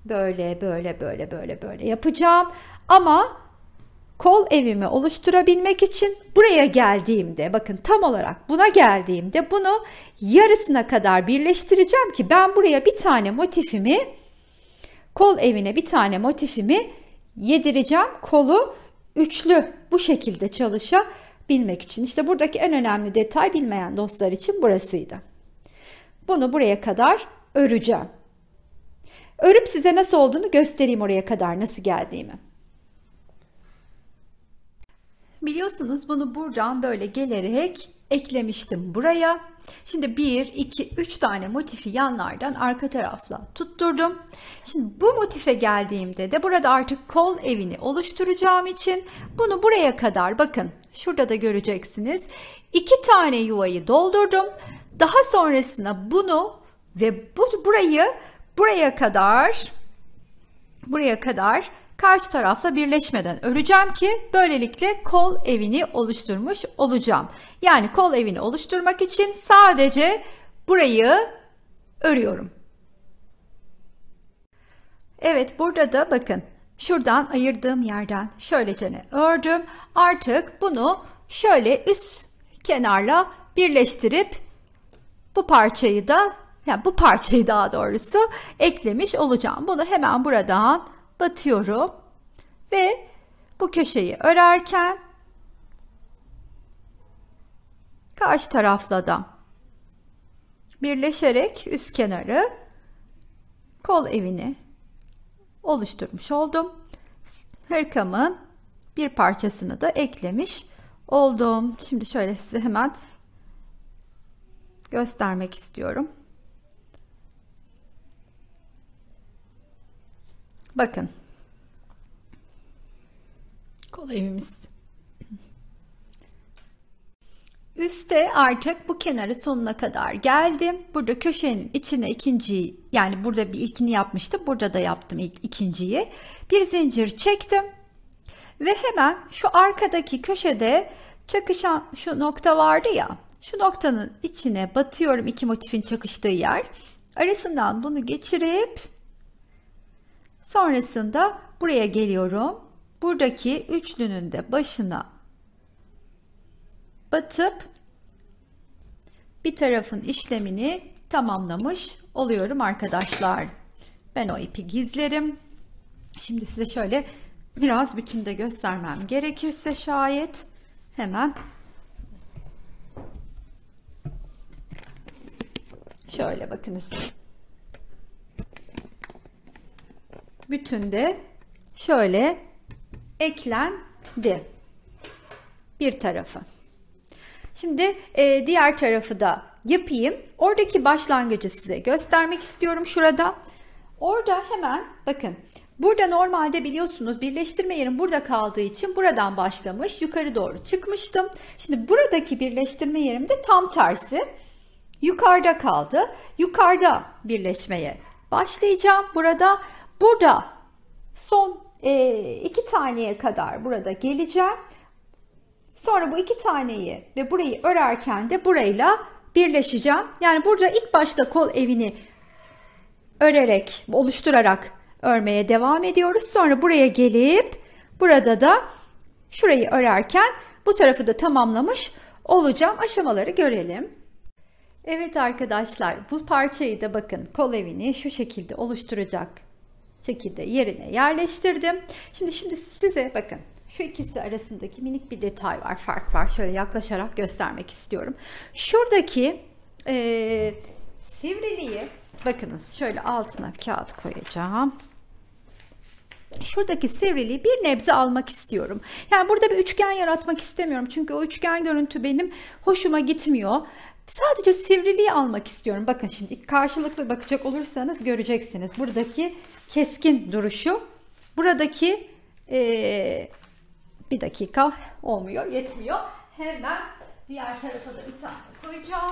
böyle yapacağım. Ama kol evimi oluşturabilmek için buraya geldiğimde bakın tam olarak buna geldiğimde bunu yarısına kadar birleştireceğim ki ben buraya bir tane motifimi kol evine bir tane motifimi yedireceğim. Kolu üçlü bu şekilde çalışabilmek için. İşte buradaki en önemli detay bilmeyen dostlar için burasıydı. Bunu buraya kadar öreceğim. Örüp size nasıl olduğunu göstereyim oraya kadar nasıl geldiğimi. Biliyorsunuz bunu buradan böyle gelerek eklemiştim buraya. Şimdi 1, 2, 3 tane motifi yanlardan arka tarafla tutturdum. Şimdi bu motife geldiğimde de burada artık kol evini oluşturacağım için bunu buraya kadar bakın şurada da göreceksiniz. 2 tane yuvayı doldurdum. Daha sonrasında bunu ve burayı buraya kadar karşı tarafla birleşmeden öreceğim ki böylelikle kol evini oluşturmuş olacağım. Yani kol evini oluşturmak için sadece burayı örüyorum. Evet burada da bakın şuradan ayırdığım yerden şöylece ördüm. Artık bunu şöyle üst kenarla birleştirip bu parçayı daha doğrusu eklemiş olacağım. Bunu hemen buradan batıyorum ve bu köşeyi örerken karşı tarafla da birleşerek üst kenarı kol evini oluşturmuş oldum. Hırkamın bir parçasını da eklemiş oldum. Şimdi şöyle size hemen göstermek istiyorum. Bakın. kol evimiz. Üste artık bu kenarı sonuna kadar geldim. Burada köşenin içine ikinciyi, yani burada bir ilkini yapmıştım. Burada da yaptım ikinciyi. Bir zincir çektim. Ve hemen şu arkadaki köşede çakışan şu nokta vardı ya. Şu noktanın içine batıyorum, iki motifin çakıştığı yer. Arasından bunu geçirip sonrasında buraya geliyorum. Buradaki üçlünün de başına batıp bir tarafın işlemini tamamlamış oluyorum arkadaşlar. Ben o ipi gizlerim. Şimdi size şöyle biraz bütünde göstermem gerekirse şayet hemen şöyle bakınız. Bütünde şöyle eklendi bir tarafı. Şimdi diğer tarafı da yapayım. Oradaki başlangıcı size göstermek istiyorum şurada. Orada hemen bakın. Burada normalde biliyorsunuz birleştirme yerim burada kaldığı için buradan başlamış. Yukarı doğru çıkmıştım. Şimdi buradaki birleştirme yerim de tam tersi. Yukarıda kaldı. Yukarıda birleşmeye başlayacağım. Burada son 2 taneye kadar burada geleceğim. Sonra bu 2 taneyi ve burayı örerken de burayla birleşeceğim. Yani burada ilk başta kol evini örerek, oluşturarak örmeye devam ediyoruz. Sonra buraya gelip burada da şurayı örerken bu tarafı da tamamlamış olacağım. Aşamaları görelim. Evet arkadaşlar, bu parçayı da bakın kol evini şu şekilde oluşturacak şekilde yerine yerleştirdim. Şimdi size bakın şu ikisi arasındaki minik bir detay var, fark var. Şöyle yaklaşarak göstermek istiyorum. Şuradaki sivriliği bakınız, şöyle altına kağıt koyacağım. Şuradaki sivriliği bir nebze almak istiyorum. Yani burada bir üçgen yaratmak istemiyorum. Çünkü o üçgen görüntü benim hoşuma gitmiyor. Sadece sivriliği almak istiyorum. Bakın şimdi karşılıklı bakacak olursanız göreceksiniz. Buradaki keskin duruşu. Buradaki bir dakika, olmuyor, yetmiyor. Hemen diğer tarafa da bir tane koyacağım.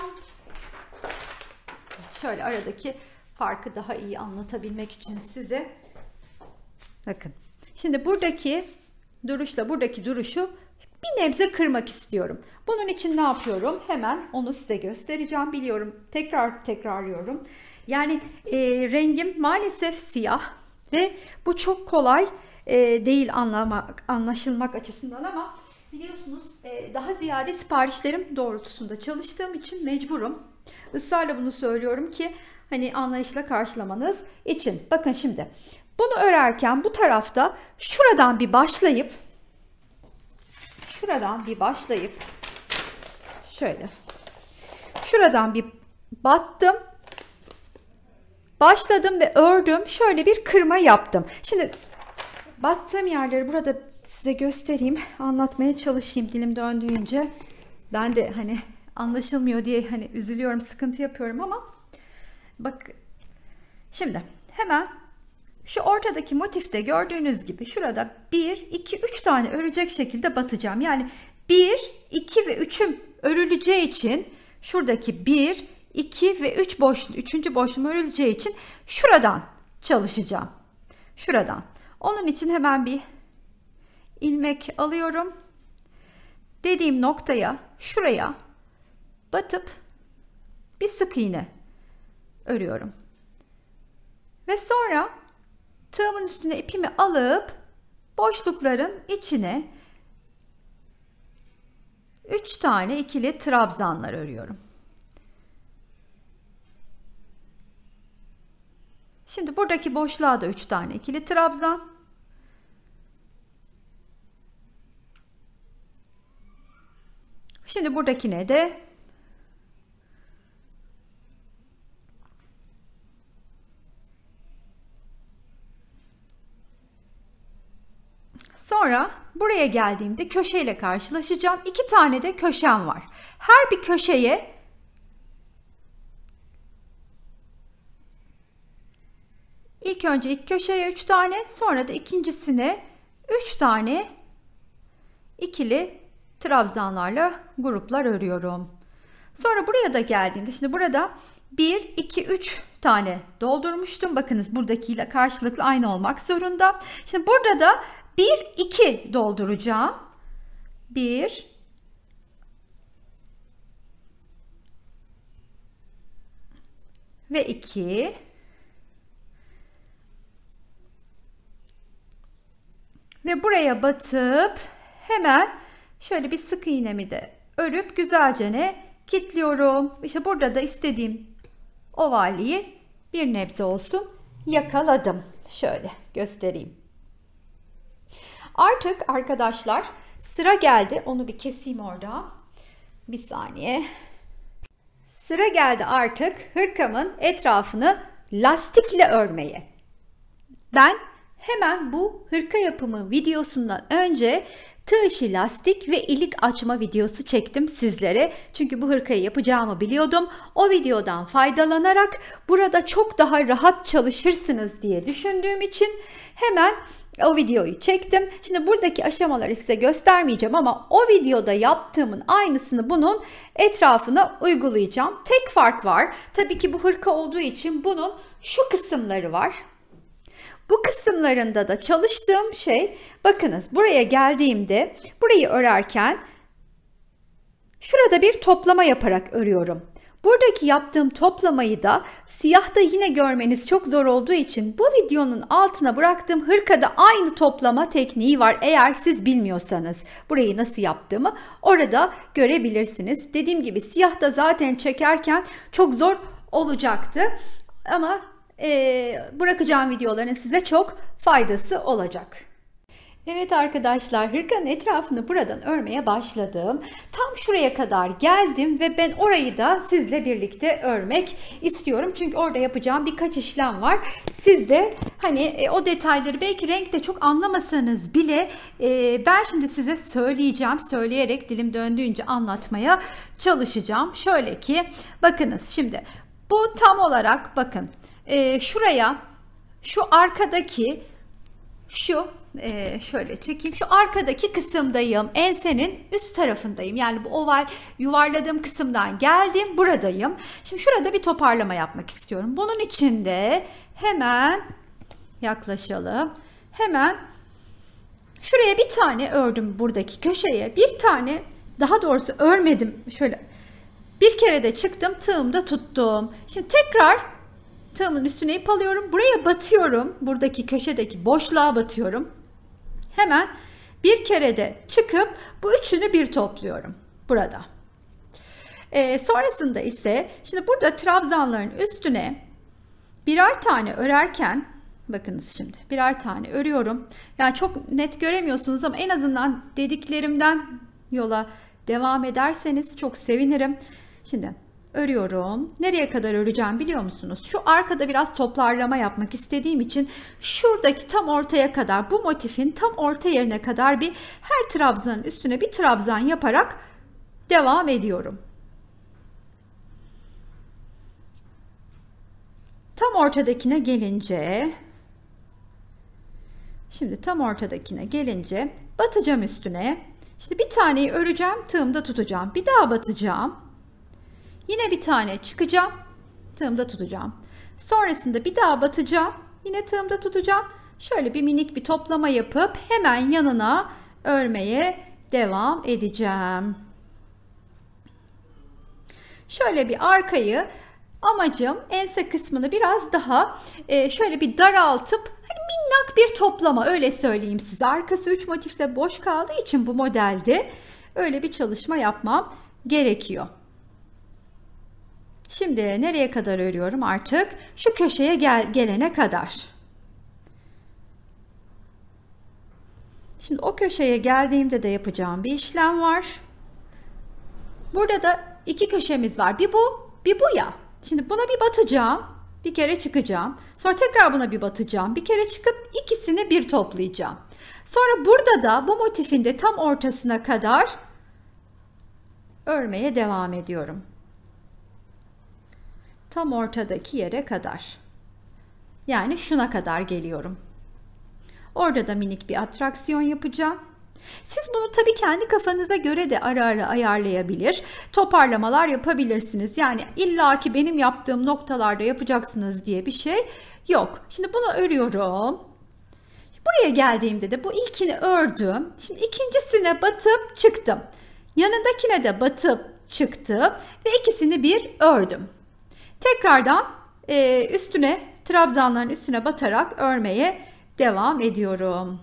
Şöyle aradaki farkı daha iyi anlatabilmek için size. Bakın. Şimdi buradaki duruşla buradaki duruşu bir nebze kırmak istiyorum. Bunun için ne yapıyorum? Hemen onu size göstereceğim. Biliyorum, tekrarlıyorum. Yani rengim maalesef siyah ve bu çok kolay değil anlaşılmak açısından, ama biliyorsunuz daha ziyade siparişlerim doğrultusunda çalıştığım için mecburum. Israrla bunu söylüyorum ki hani anlayışla karşılamanız için. Bakın şimdi bunu örerken bu tarafta şuradan bir başlayıp şöyle şuradan bir battım, başladım ve ördüm, şöyle bir kırma yaptım. Şimdi battığım yerleri burada size göstereyim, anlatmaya çalışayım dilim döndüğünce. Ben de hani anlaşılmıyor diye hani üzülüyorum, sıkıntı yapıyorum ama bak şimdi hemen şu ortadaki motifte gördüğünüz gibi şurada 1, 2, 3 tane örecek şekilde batacağım. Yani 1, 2 ve 3'üm örüleceği için şuradaki 1, 2 ve 3 boşluğu, 3. boşluğum örüleceği için şuradan çalışacağım. Şuradan. Onun için hemen bir ilmek alıyorum. Dediğim noktaya, şuraya batıp bir sık iğne örüyorum. Ve sonra tığımın üstüne ipimi alıp boşlukların içine 3 tane ikili trabzanlar örüyorum. Şimdi buradaki boşluğa da 3 tane ikili trabzan. Şimdi buradakine de sonra buraya geldiğimde köşeyle karşılaşacağım. 2 tane de köşem var. Her bir köşeye ilk önce ilk köşeye 3 tane, sonra da ikincisine 3 tane ikili trabzanlarla gruplar örüyorum. Sonra buraya da geldiğimde, şimdi burada 1, 2, 3 tane doldurmuştum. Bakınız buradakiyle karşılıklı aynı olmak zorunda. Şimdi burada da 1, 2 dolduracağım. 1 ve 2 ve buraya batıp hemen şöyle bir sık iğnemi de örüp güzelce kilitliyorum. İşte burada da istediğim ovalliği bir nebze olsun yakaladım. Şöyle göstereyim. Artık arkadaşlar sıra geldi. Onu bir keseyim orada. Bir saniye. Sıra geldi artık hırkamın etrafını lastikle örmeye. Ben hemen bu hırka yapımı videosundan önce tığ işi lastik ve ilik açma videosu çektim sizlere. Çünkü bu hırkayı yapacağımı biliyordum. O videodan faydalanarak burada çok daha rahat çalışırsınız diye düşündüğüm için hemen o videoyu çektim. Şimdi buradaki aşamaları size göstermeyeceğim ama o videoda yaptığımın aynısını bunun etrafına uygulayacağım. Tek fark var. Tabii ki bu hırka olduğu için bunun şu kısımları var. Bu kısımlarında da çalıştığım şey, bakınız buraya geldiğimde burayı örerken şurada bir toplama yaparak örüyorum. Buradaki yaptığım toplamayı da siyahta yine görmeniz çok zor olduğu için bu videonun altına bıraktığım hırkada aynı toplama tekniği var. Eğer siz bilmiyorsanız burayı nasıl yaptığımı orada görebilirsiniz. Dediğim gibi siyahta zaten çekerken çok zor olacaktı ama bırakacağım videoların size çok faydası olacak. Evet arkadaşlar, hırkanın etrafını buradan örmeye başladım. Tam şuraya kadar geldim ve ben orayı da sizle birlikte örmek istiyorum. Çünkü orada yapacağım birkaç işlem var. Siz de hani o detayları belki renkte çok anlamasanız bile ben şimdi size söyleyeceğim. Söyleyerek dilim döndüğünce anlatmaya çalışacağım. Şöyle ki bakınız şimdi bu tam olarak bakın şuraya şu arkadaki şöyle çekeyim. Şu arkadaki kısımdayım. Ensenin üst tarafındayım. Yani bu oval yuvarladığım kısımdan geldim. Buradayım. Şimdi şurada bir toparlama yapmak istiyorum. Bunun için de hemen yaklaşalım. Hemen şuraya bir tane ördüm buradaki köşeye. Bir tane, daha doğrusu örmedim. Şöyle bir kere de çıktım. Tığımda tuttum. Şimdi tekrar tığımın üstüne ip alıyorum. Buraya batıyorum. Buradaki köşedeki boşluğa batıyorum. Hemen bir kere de çıkıp bu üçünü bir topluyorum. Burada. Sonrasında ise şimdi burada trabzanların üstüne birer tane örerken bakınız şimdi birer tane örüyorum. Yani çok net göremiyorsunuz ama en azından dediklerimden yola devam ederseniz çok sevinirim. Şimdi örüyorum. Nereye kadar öreceğim biliyor musunuz? Şu arkada biraz toparlama yapmak istediğim için şuradaki tam ortaya kadar, bu motifin tam orta yerine kadar bir her trabzanın üstüne bir trabzan yaparak devam ediyorum. Tam ortadakine gelince, şimdi tam ortadakine gelince batacağım üstüne. Şimdi bir taneyi öreceğim, tığımda tutacağım. Bir daha batacağım. Yine bir tane çıkacağım, tığımda tutacağım. Sonrasında bir daha batacağım, yine tığımda tutacağım. Şöyle bir minik bir toplama yapıp hemen yanına örmeye devam edeceğim. Şöyle bir arkayı, amacım ense kısmını biraz daha şöyle bir daraltıp hani minnak bir toplama, öyle söyleyeyim size. Arkası 3 motifle boş kaldığı için bu modelde öyle bir çalışma yapmam gerekiyor. Şimdi nereye kadar örüyorum artık? Şu köşeye gelene kadar. Şimdi o köşeye geldiğimde de yapacağım bir işlem var. Burada da iki köşemiz var. Bir bu, bir bu ya. Şimdi buna bir batacağım. Bir kere çıkacağım. Sonra tekrar buna bir batacağım. Bir kere çıkıp ikisini bir toplayacağım. Sonra burada da bu motifin de tam ortasına kadar örmeye devam ediyorum. Tam ortadaki yere kadar. Yani şuna kadar geliyorum. Orada da minik bir atraksiyon yapacağım. Siz bunu tabii kendi kafanıza göre de ara ara ayarlayabilir, toparlamalar yapabilirsiniz. Yani illaki benim yaptığım noktalarda yapacaksınız diye bir şey yok. Şimdi bunu örüyorum. Buraya geldiğimde de bu ilkini ördüm. Şimdi ikincisine batıp çıktım. Yanındakine de batıp çıktım ve ikisini bir ördüm. Tekrardan üstüne, trabzanların üstüne batarak örmeye devam ediyorum.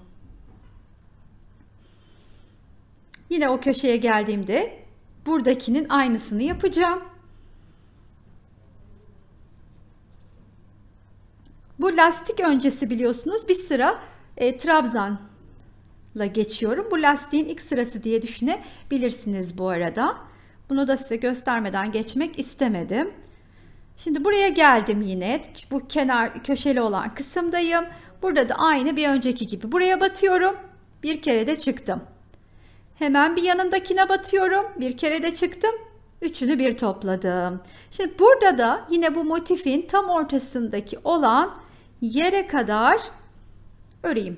Yine o köşeye geldiğimde buradakinin aynısını yapacağım. Bu lastik öncesi biliyorsunuz bir sıra trabzanla geçiyorum. Bu lastiğin ilk sırası diye düşünebilirsiniz bu arada. Bunu da size göstermeden geçmek istemedim. Şimdi buraya geldim yine. Bu kenar köşeli olan kısımdayım. Burada da aynı bir önceki gibi. Buraya batıyorum. Bir kere de çıktım. Hemen bir yanındakine batıyorum. Bir kere de çıktım. Üçünü bir topladım. Şimdi burada da yine bu motifin tam ortasındaki olan yere kadar öreyim.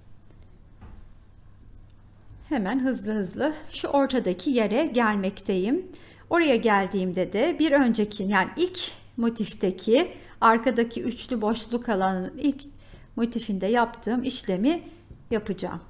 Hemen hızlı şu ortadaki yere gelmekteyim. Oraya geldiğimde de bir önceki, yani ilk motifteki arkadaki üçlü boşluk alanının ilk motifinde yaptığım işlemi yapacağım.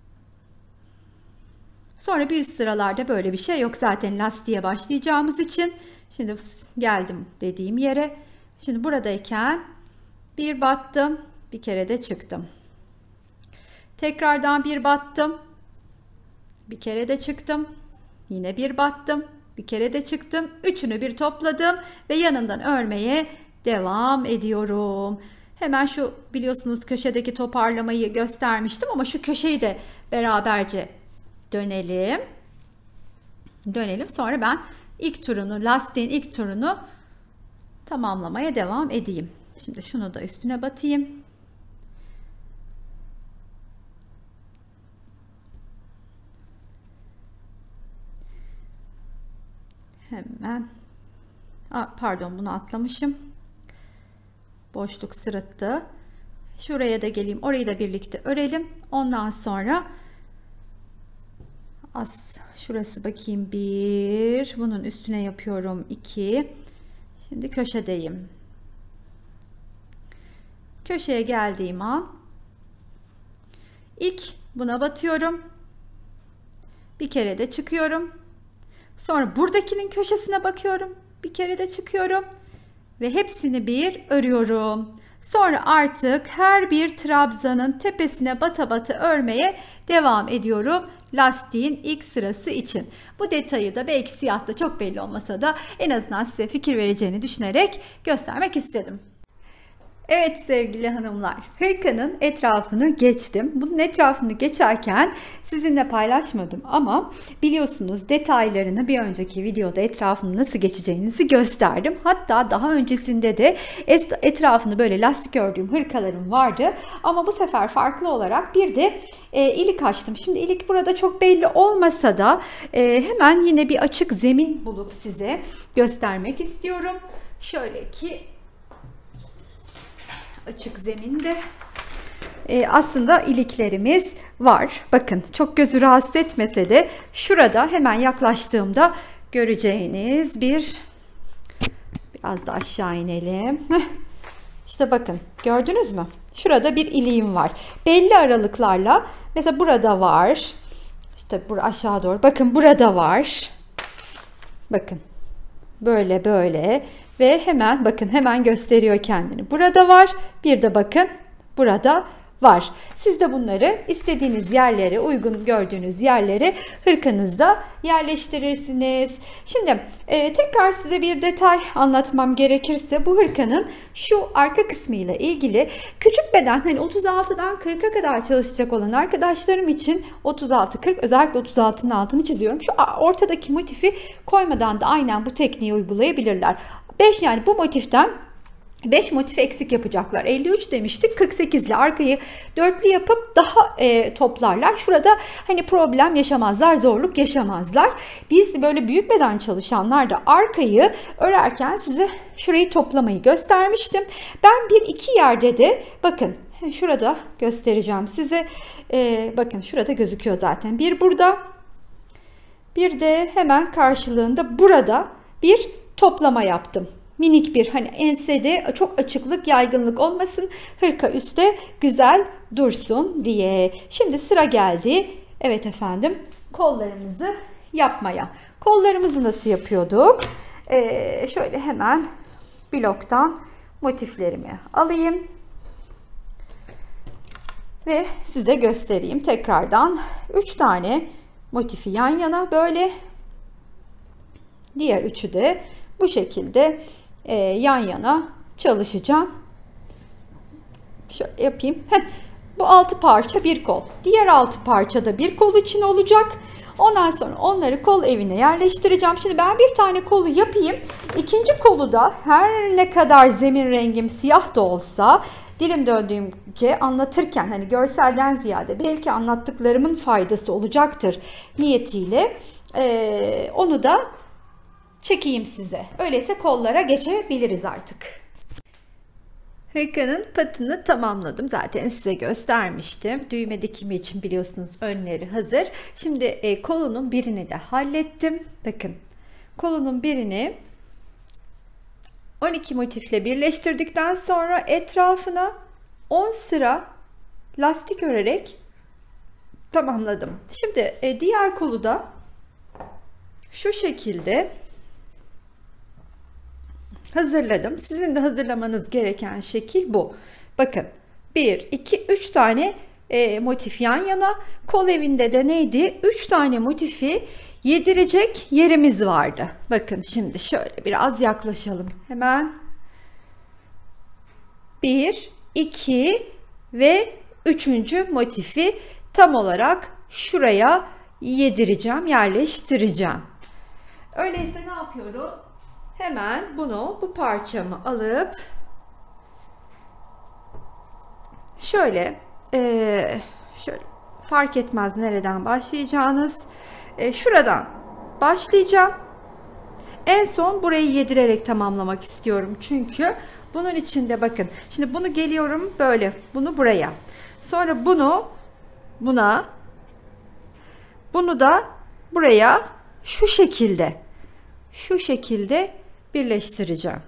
Sonra bir üst sıralarda böyle bir şey yok. Zaten lastiğe başlayacağımız için. Şimdi geldim dediğim yere. Şimdi buradayken bir battım. Bir kere de çıktım. Tekrardan bir battım. Bir kere de çıktım. Yine bir battım. Bir kere de çıktım. Üçünü bir topladım ve yanından örmeye devam ediyorum. Hemen şu biliyorsunuz köşedeki toparlamayı göstermiştim ama şu köşeyi de beraberce dönelim. Sonra ben ilk turunu, lastiğin ilk turunu tamamlamaya devam edeyim. Şimdi şunu da üstüne batayım. Hemen. Pardon, bunu atlamışım. Boşluk sırıttı. Şuraya da geleyim. Orayı da birlikte örelim. Ondan sonra şurası bakayım 1. Bunun üstüne yapıyorum 2. Şimdi köşedeyim. Köşeye geldiğim an ilk buna batıyorum. Bir kere de çıkıyorum. Sonra buradakinin köşesine bakıyorum. Bir kere de çıkıyorum. Ve hepsini bir örüyorum. Sonra artık her bir trabzanın tepesine bata bata örmeye devam ediyorum. Lastiğin ilk sırası için. Bu detayı da belki siyahta çok belli olmasa da en azından size fikir vereceğini düşünerek göstermek istedim. Evet sevgili hanımlar, hırkanın etrafını geçtim. Bunun etrafını geçerken sizinle paylaşmadım ama biliyorsunuz detaylarını bir önceki videoda etrafını nasıl geçeceğinizi gösterdim. Hatta daha öncesinde de etrafını böyle lastik ördüğüm hırkalarım vardı. Ama bu sefer farklı olarak bir de ilik açtım. Şimdi ilik burada çok belli olmasa da hemen yine bir açık zemin bulup size göstermek istiyorum. Şöyle ki açık zeminde aslında iliklerimiz var. Bakın çok gözü rahatsız etmese de şurada hemen yaklaştığımda göreceğiniz biraz da aşağı inelim. İşte bakın gördünüz mü? Şurada bir iliğim var. Belli aralıklarla mesela burada var. İşte aşağı doğru. Bakın burada var. Bakın. Böyle ve hemen bakın hemen gösteriyor kendini. Burada var. Bir de bakın burada var. Siz de bunları istediğiniz yerlere, uygun gördüğünüz yerlere hırkanızda yerleştirirsiniz. Şimdi tekrar size bir detay anlatmam gerekirse bu hırkanın şu arka kısmıyla ilgili küçük beden, hani 36'dan 40'a kadar çalışacak olan arkadaşlarım için 36-40, özellikle 36'nın altını çiziyorum. Şu ortadaki motifi koymadan da aynen bu tekniği uygulayabilirler. 5, yani bu motiften 5 motif eksik yapacaklar. 53 demiştik. 48 ile arkayı dörtlü yapıp daha toplarlar. Şurada hani problem yaşamazlar, zorluk yaşamazlar. Biz böyle büyük beden çalışanlar da arkayı örerken size şurayı toplamayı göstermiştim. Ben bir iki yerde de bakın şurada göstereceğim size. Bakın şurada gözüküyor zaten. Bir burada, bir de hemen karşılığında burada bir toplama yaptım. Minik bir, hani ensede çok açıklık, yaygınlık olmasın, hırka üstte güzel dursun diye. Şimdi sıra geldi. Evet efendim, kollarımızı yapmaya. Kollarımızı nasıl yapıyorduk? Şöyle hemen bloktan motiflerimi alayım ve size göstereyim tekrardan. 3 tane motifi yan yana böyle, diğer üçü de bu şekilde yan yana çalışacağım. Şöyle yapayım. Bu 6 parça bir kol. Diğer 6 parça da bir kol için olacak. Ondan sonra onları kol evine yerleştireceğim. Şimdi ben bir tane kolu yapayım. İkinci kolu da her ne kadar zemin rengim siyah da olsa, dilim döndüğümce anlatırken hani görselden ziyade belki anlattıklarımın faydası olacaktır niyetiyle onu da çekeyim size. Öyleyse kollara geçebiliriz artık. Hırkanın patını tamamladım. Zaten size göstermiştim. Düğme dikimi için biliyorsunuz önleri hazır. Şimdi kolunun birini de hallettim. Bakın, kolunun birini 12 motifle birleştirdikten sonra etrafına 10 sıra lastik örerek tamamladım. Şimdi diğer kolu da şu şekilde hazırladım. Sizin de hazırlamanız gereken şekil bu. Bakın, 1, 2, 3 tane motif yan yana. Kol evinde de neydi? 3 tane motifi yedirecek yerimiz vardı. Bakın şimdi şöyle biraz yaklaşalım. Hemen 1, 2 ve 3. motifi tam olarak şuraya yedireceğim, yerleştireceğim. Öyleyse ne yapıyorum? Hemen bu parçamı alıp şöyle fark etmez nereden başlayacağınız, şuradan başlayacağım. En son burayı yedirerek tamamlamak istiyorum. Çünkü bunun içinde bakın. Şimdi bunu geliyorum böyle. Bunu buraya. Sonra bunu buna. Bunu da buraya şu şekilde. Şu şekilde birleştireceğim.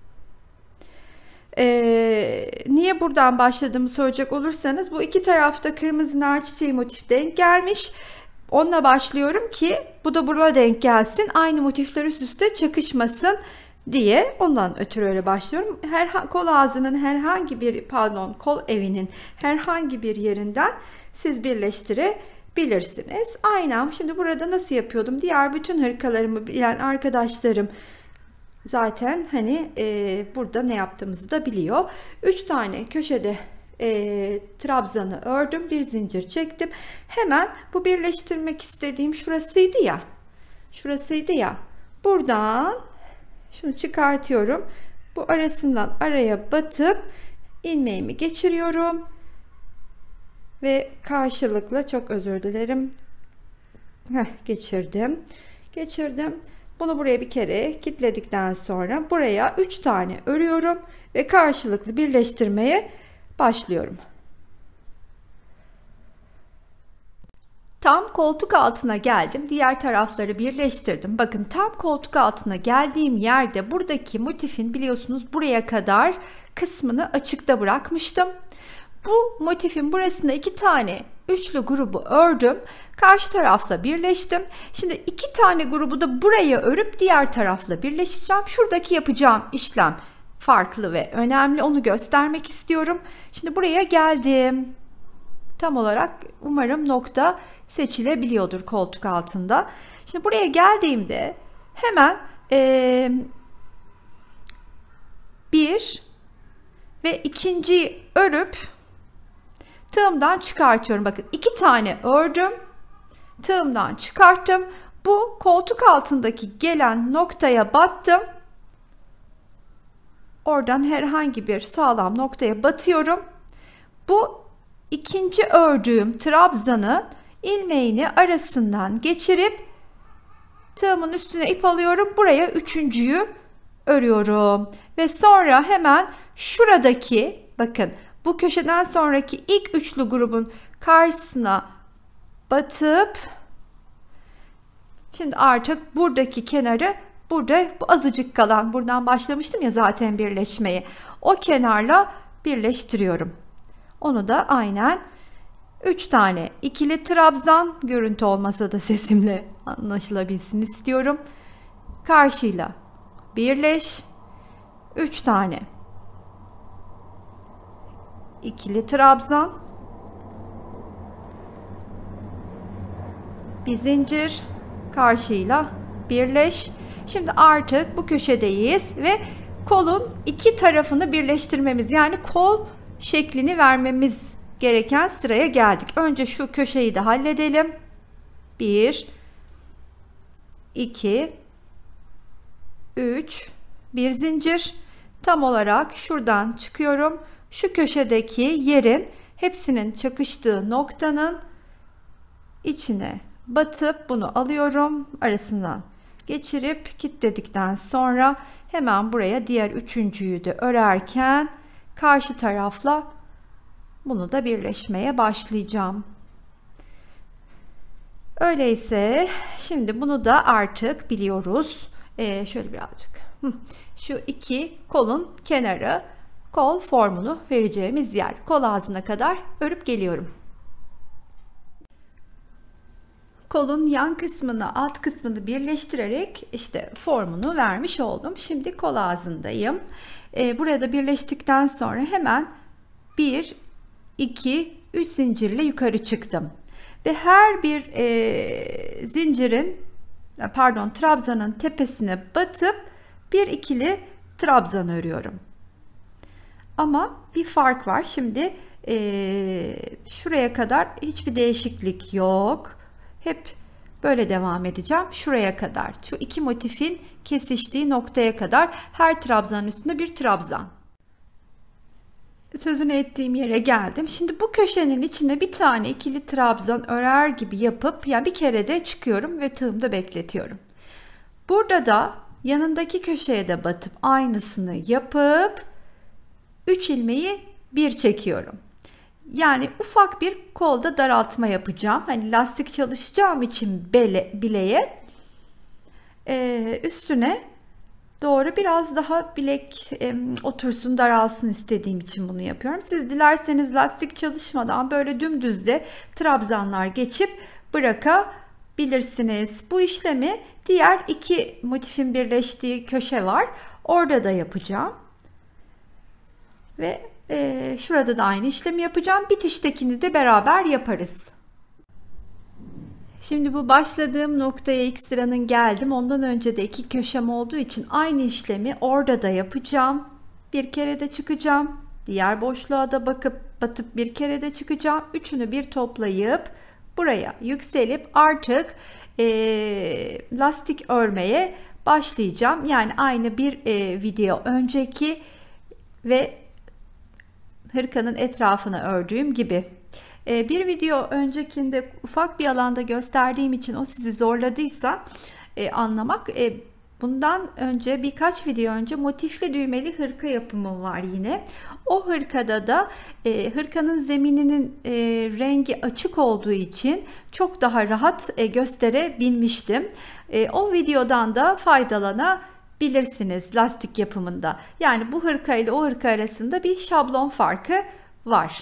Niye buradan başladığımı soracak olursanız, bu iki tarafta kırmızı nar çiçeği motif denk gelmiş. Onunla başlıyorum ki bu da buraya denk gelsin. Aynı motifler üst üste çakışmasın diye. Ondan ötürü öyle başlıyorum. Kol ağzının herhangi bir, kol evinin herhangi bir yerinden siz birleştirebilirsiniz. Aynen. Şimdi burada nasıl yapıyordum? Diğer bütün hırkalarımı bilen arkadaşlarım zaten hani burada ne yaptığımızı da biliyor. 3 tane köşede trabzanı ördüm, bir zincir çektim. Hemen bu birleştirmek istediğim şurasıydı ya. Buradan şunu çıkartıyorum. Bu arasından araya batıp ilmeğimi geçiriyorum ve karşılıklı, çok özür dilerim, geçirdim. Bunu buraya bir kere kilitledikten sonra buraya 3 tane örüyorum ve karşılıklı birleştirmeye başlıyorum. Tam koltuk altına geldim. Diğer tarafları birleştirdim. Bakın, tam koltuk altına geldiğim yerde buradaki motifin biliyorsunuz buraya kadar kısmını açıkta bırakmıştım. Bu motifin burasında 2 tane üçlü grubu ördüm. Karşı tarafla birleştim. Şimdi 2 tane grubu da buraya örüp diğer tarafla birleştireceğim. Şuradaki yapacağım işlem farklı ve önemli. Onu göstermek istiyorum. Şimdi buraya geldim. Tam olarak umarım nokta seçilebiliyordur koltuk altında. Şimdi buraya geldiğimde hemen bir ve ikinciyi örüp tığımdan çıkartıyorum. Bakın, 2 tane ördüm. Tığımdan çıkarttım. Bu koltuk altındaki gelen noktaya battım. Oradan herhangi bir sağlam noktaya batıyorum. Bu ikinci ördüğüm trabzanı ilmeğini arasından geçirip tığımın üstüne ip alıyorum. Buraya üçüncüyü örüyorum. Ve sonra hemen şuradaki, bakın, bu köşeden sonraki ilk üçlü grubun karşısına batıp şimdi artık buradaki kenarı, burada bu azıcık kalan, buradan başlamıştım ya zaten birleşmeyi, o kenarla birleştiriyorum. Onu da aynen 3 tane ikili trabzan, görüntü olmasa da sesimle anlaşılabilsin istiyorum. Karşıyla birleş, 3 tane ikili trabzan, bir zincir, karşıyla birleş. Şimdi artık bu köşedeyiz ve kolun iki tarafını birleştirmemiz, yani kol şeklini vermemiz gereken sıraya geldik. Önce şu köşeyi de halledelim. 1 2 3, bir zincir, tam olarak şuradan çıkıyorum. Şu köşedeki yerin hepsinin çakıştığı noktanın içine batıp bunu alıyorum, arasından geçirip kilitledikten sonra hemen buraya diğer üçüncüyü de örerken karşı tarafla bunu da birleşmeye başlayacağım. Öyleyse şimdi bunu da artık biliyoruz. Şöyle birazcık şu iki kolun kenarı, kol formunu vereceğimiz yer, kol ağzına kadar örüp geliyorum. Kolun yan kısmını alt kısmını birleştirerek işte formunu vermiş oldum. Şimdi kol ağzındayım. Burada birleştikten sonra hemen 1 2 3 zincirle yukarı çıktım ve her bir trabzanın tepesine batıp bir ikili trabzan örüyorum. Ama bir fark var. Şimdi şuraya kadar hiçbir değişiklik yok. Hep böyle devam edeceğim. Şuraya kadar, şu iki motifin kesiştiği noktaya kadar her trabzanın üstünde bir trabzan. Sözünü ettiğim yere geldim. Şimdi bu köşenin içine bir tane ikili trabzan örer gibi yapıp, yani bir kere de çıkıyorum ve tığımda bekletiyorum. Burada da yanındaki köşeye de batıp aynısını yapıp 3 ilmeği bir çekiyorum. Yani ufak bir kolda daraltma yapacağım. Hani lastik çalışacağım için bileğe üstüne doğru biraz daha bilek otursun, daralsın istediğim için bunu yapıyorum. Siz dilerseniz lastik çalışmadan böyle dümdüz de trabzanlar geçip bırakabilirsiniz. Bu işlemi diğer iki motifin birleştiği köşe var, orada da yapacağım. Ve şurada da aynı işlemi yapacağım. Bitiştekini de beraber yaparız. Şimdi bu başladığım noktaya ilk sıranın geldim. Ondan önce de iki köşem olduğu için aynı işlemi orada da yapacağım. Bir kere de çıkacağım. Diğer boşluğa da batıp bir kere de çıkacağım. Üçünü bir toplayıp buraya yükselip artık lastik örmeye başlayacağım. Yani aynı bir video önceki ve hırkanın etrafını ördüğüm gibi. Bir video öncekinde ufak bir alanda gösterdiğim için o sizi zorladıysa anlamak, bundan önce birkaç video önce motifli düğmeli hırka yapımım var yine. O hırkada da hırkanın zemininin rengi açık olduğu için çok daha rahat gösterebilmiştim. O videodan da faydalanabilirsiniz lastik yapımında. Yani bu hırka ile o hırka arasında bir şablon farkı var.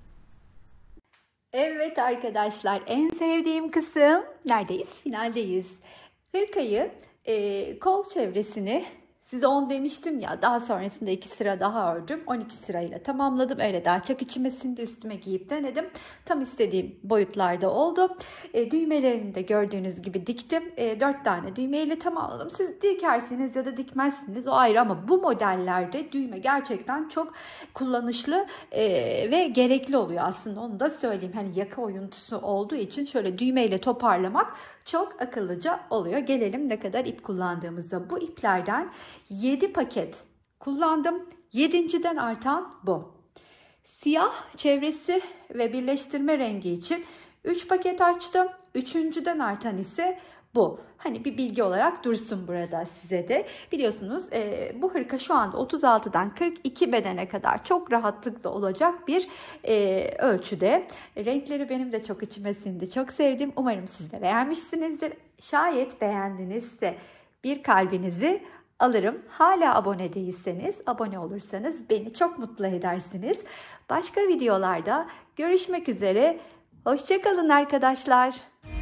Evet arkadaşlar, en sevdiğim kısım, neredeyiz? Finaldeyiz. Hırkayı kol çevresini size 10 demiştim ya, daha sonrasında 2 sıra daha ördüm. 12 sırayla tamamladım. Öyle daha çok içime sindi, üstüme giyip denedim. Tam istediğim boyutlarda oldu. Düğmelerini de gördüğünüz gibi diktim. 4 tane düğmeyle tamamladım. Siz dikersiniz ya da dikmezsiniz, o ayrı, ama bu modellerde düğme gerçekten çok kullanışlı ve gerekli oluyor aslında, onu da söyleyeyim. Hani yaka oyuntusu olduğu için şöyle düğmeyle toparlamak çok akıllıca oluyor. Gelelim ne kadar ip kullandığımızda. Bu iplerden 7 paket kullandım. 7.'den artan bu. Siyah çevresi ve birleştirme rengi için 3 paket açtım. 3.'den artan ise bu. Hani bir bilgi olarak dursun burada size de. Biliyorsunuz bu hırka şu anda 36'dan 42 bedene kadar çok rahatlıkla olacak bir ölçüde. Renkleri benim de çok içime sindi. Çok sevdim. Umarım siz de beğenmişsinizdir. Şayet beğendinizse bir kalbinizi alırım. Hala abone değilseniz, abone olursanız beni çok mutlu edersiniz. Başka videolarda görüşmek üzere. Hoşça kalın arkadaşlar.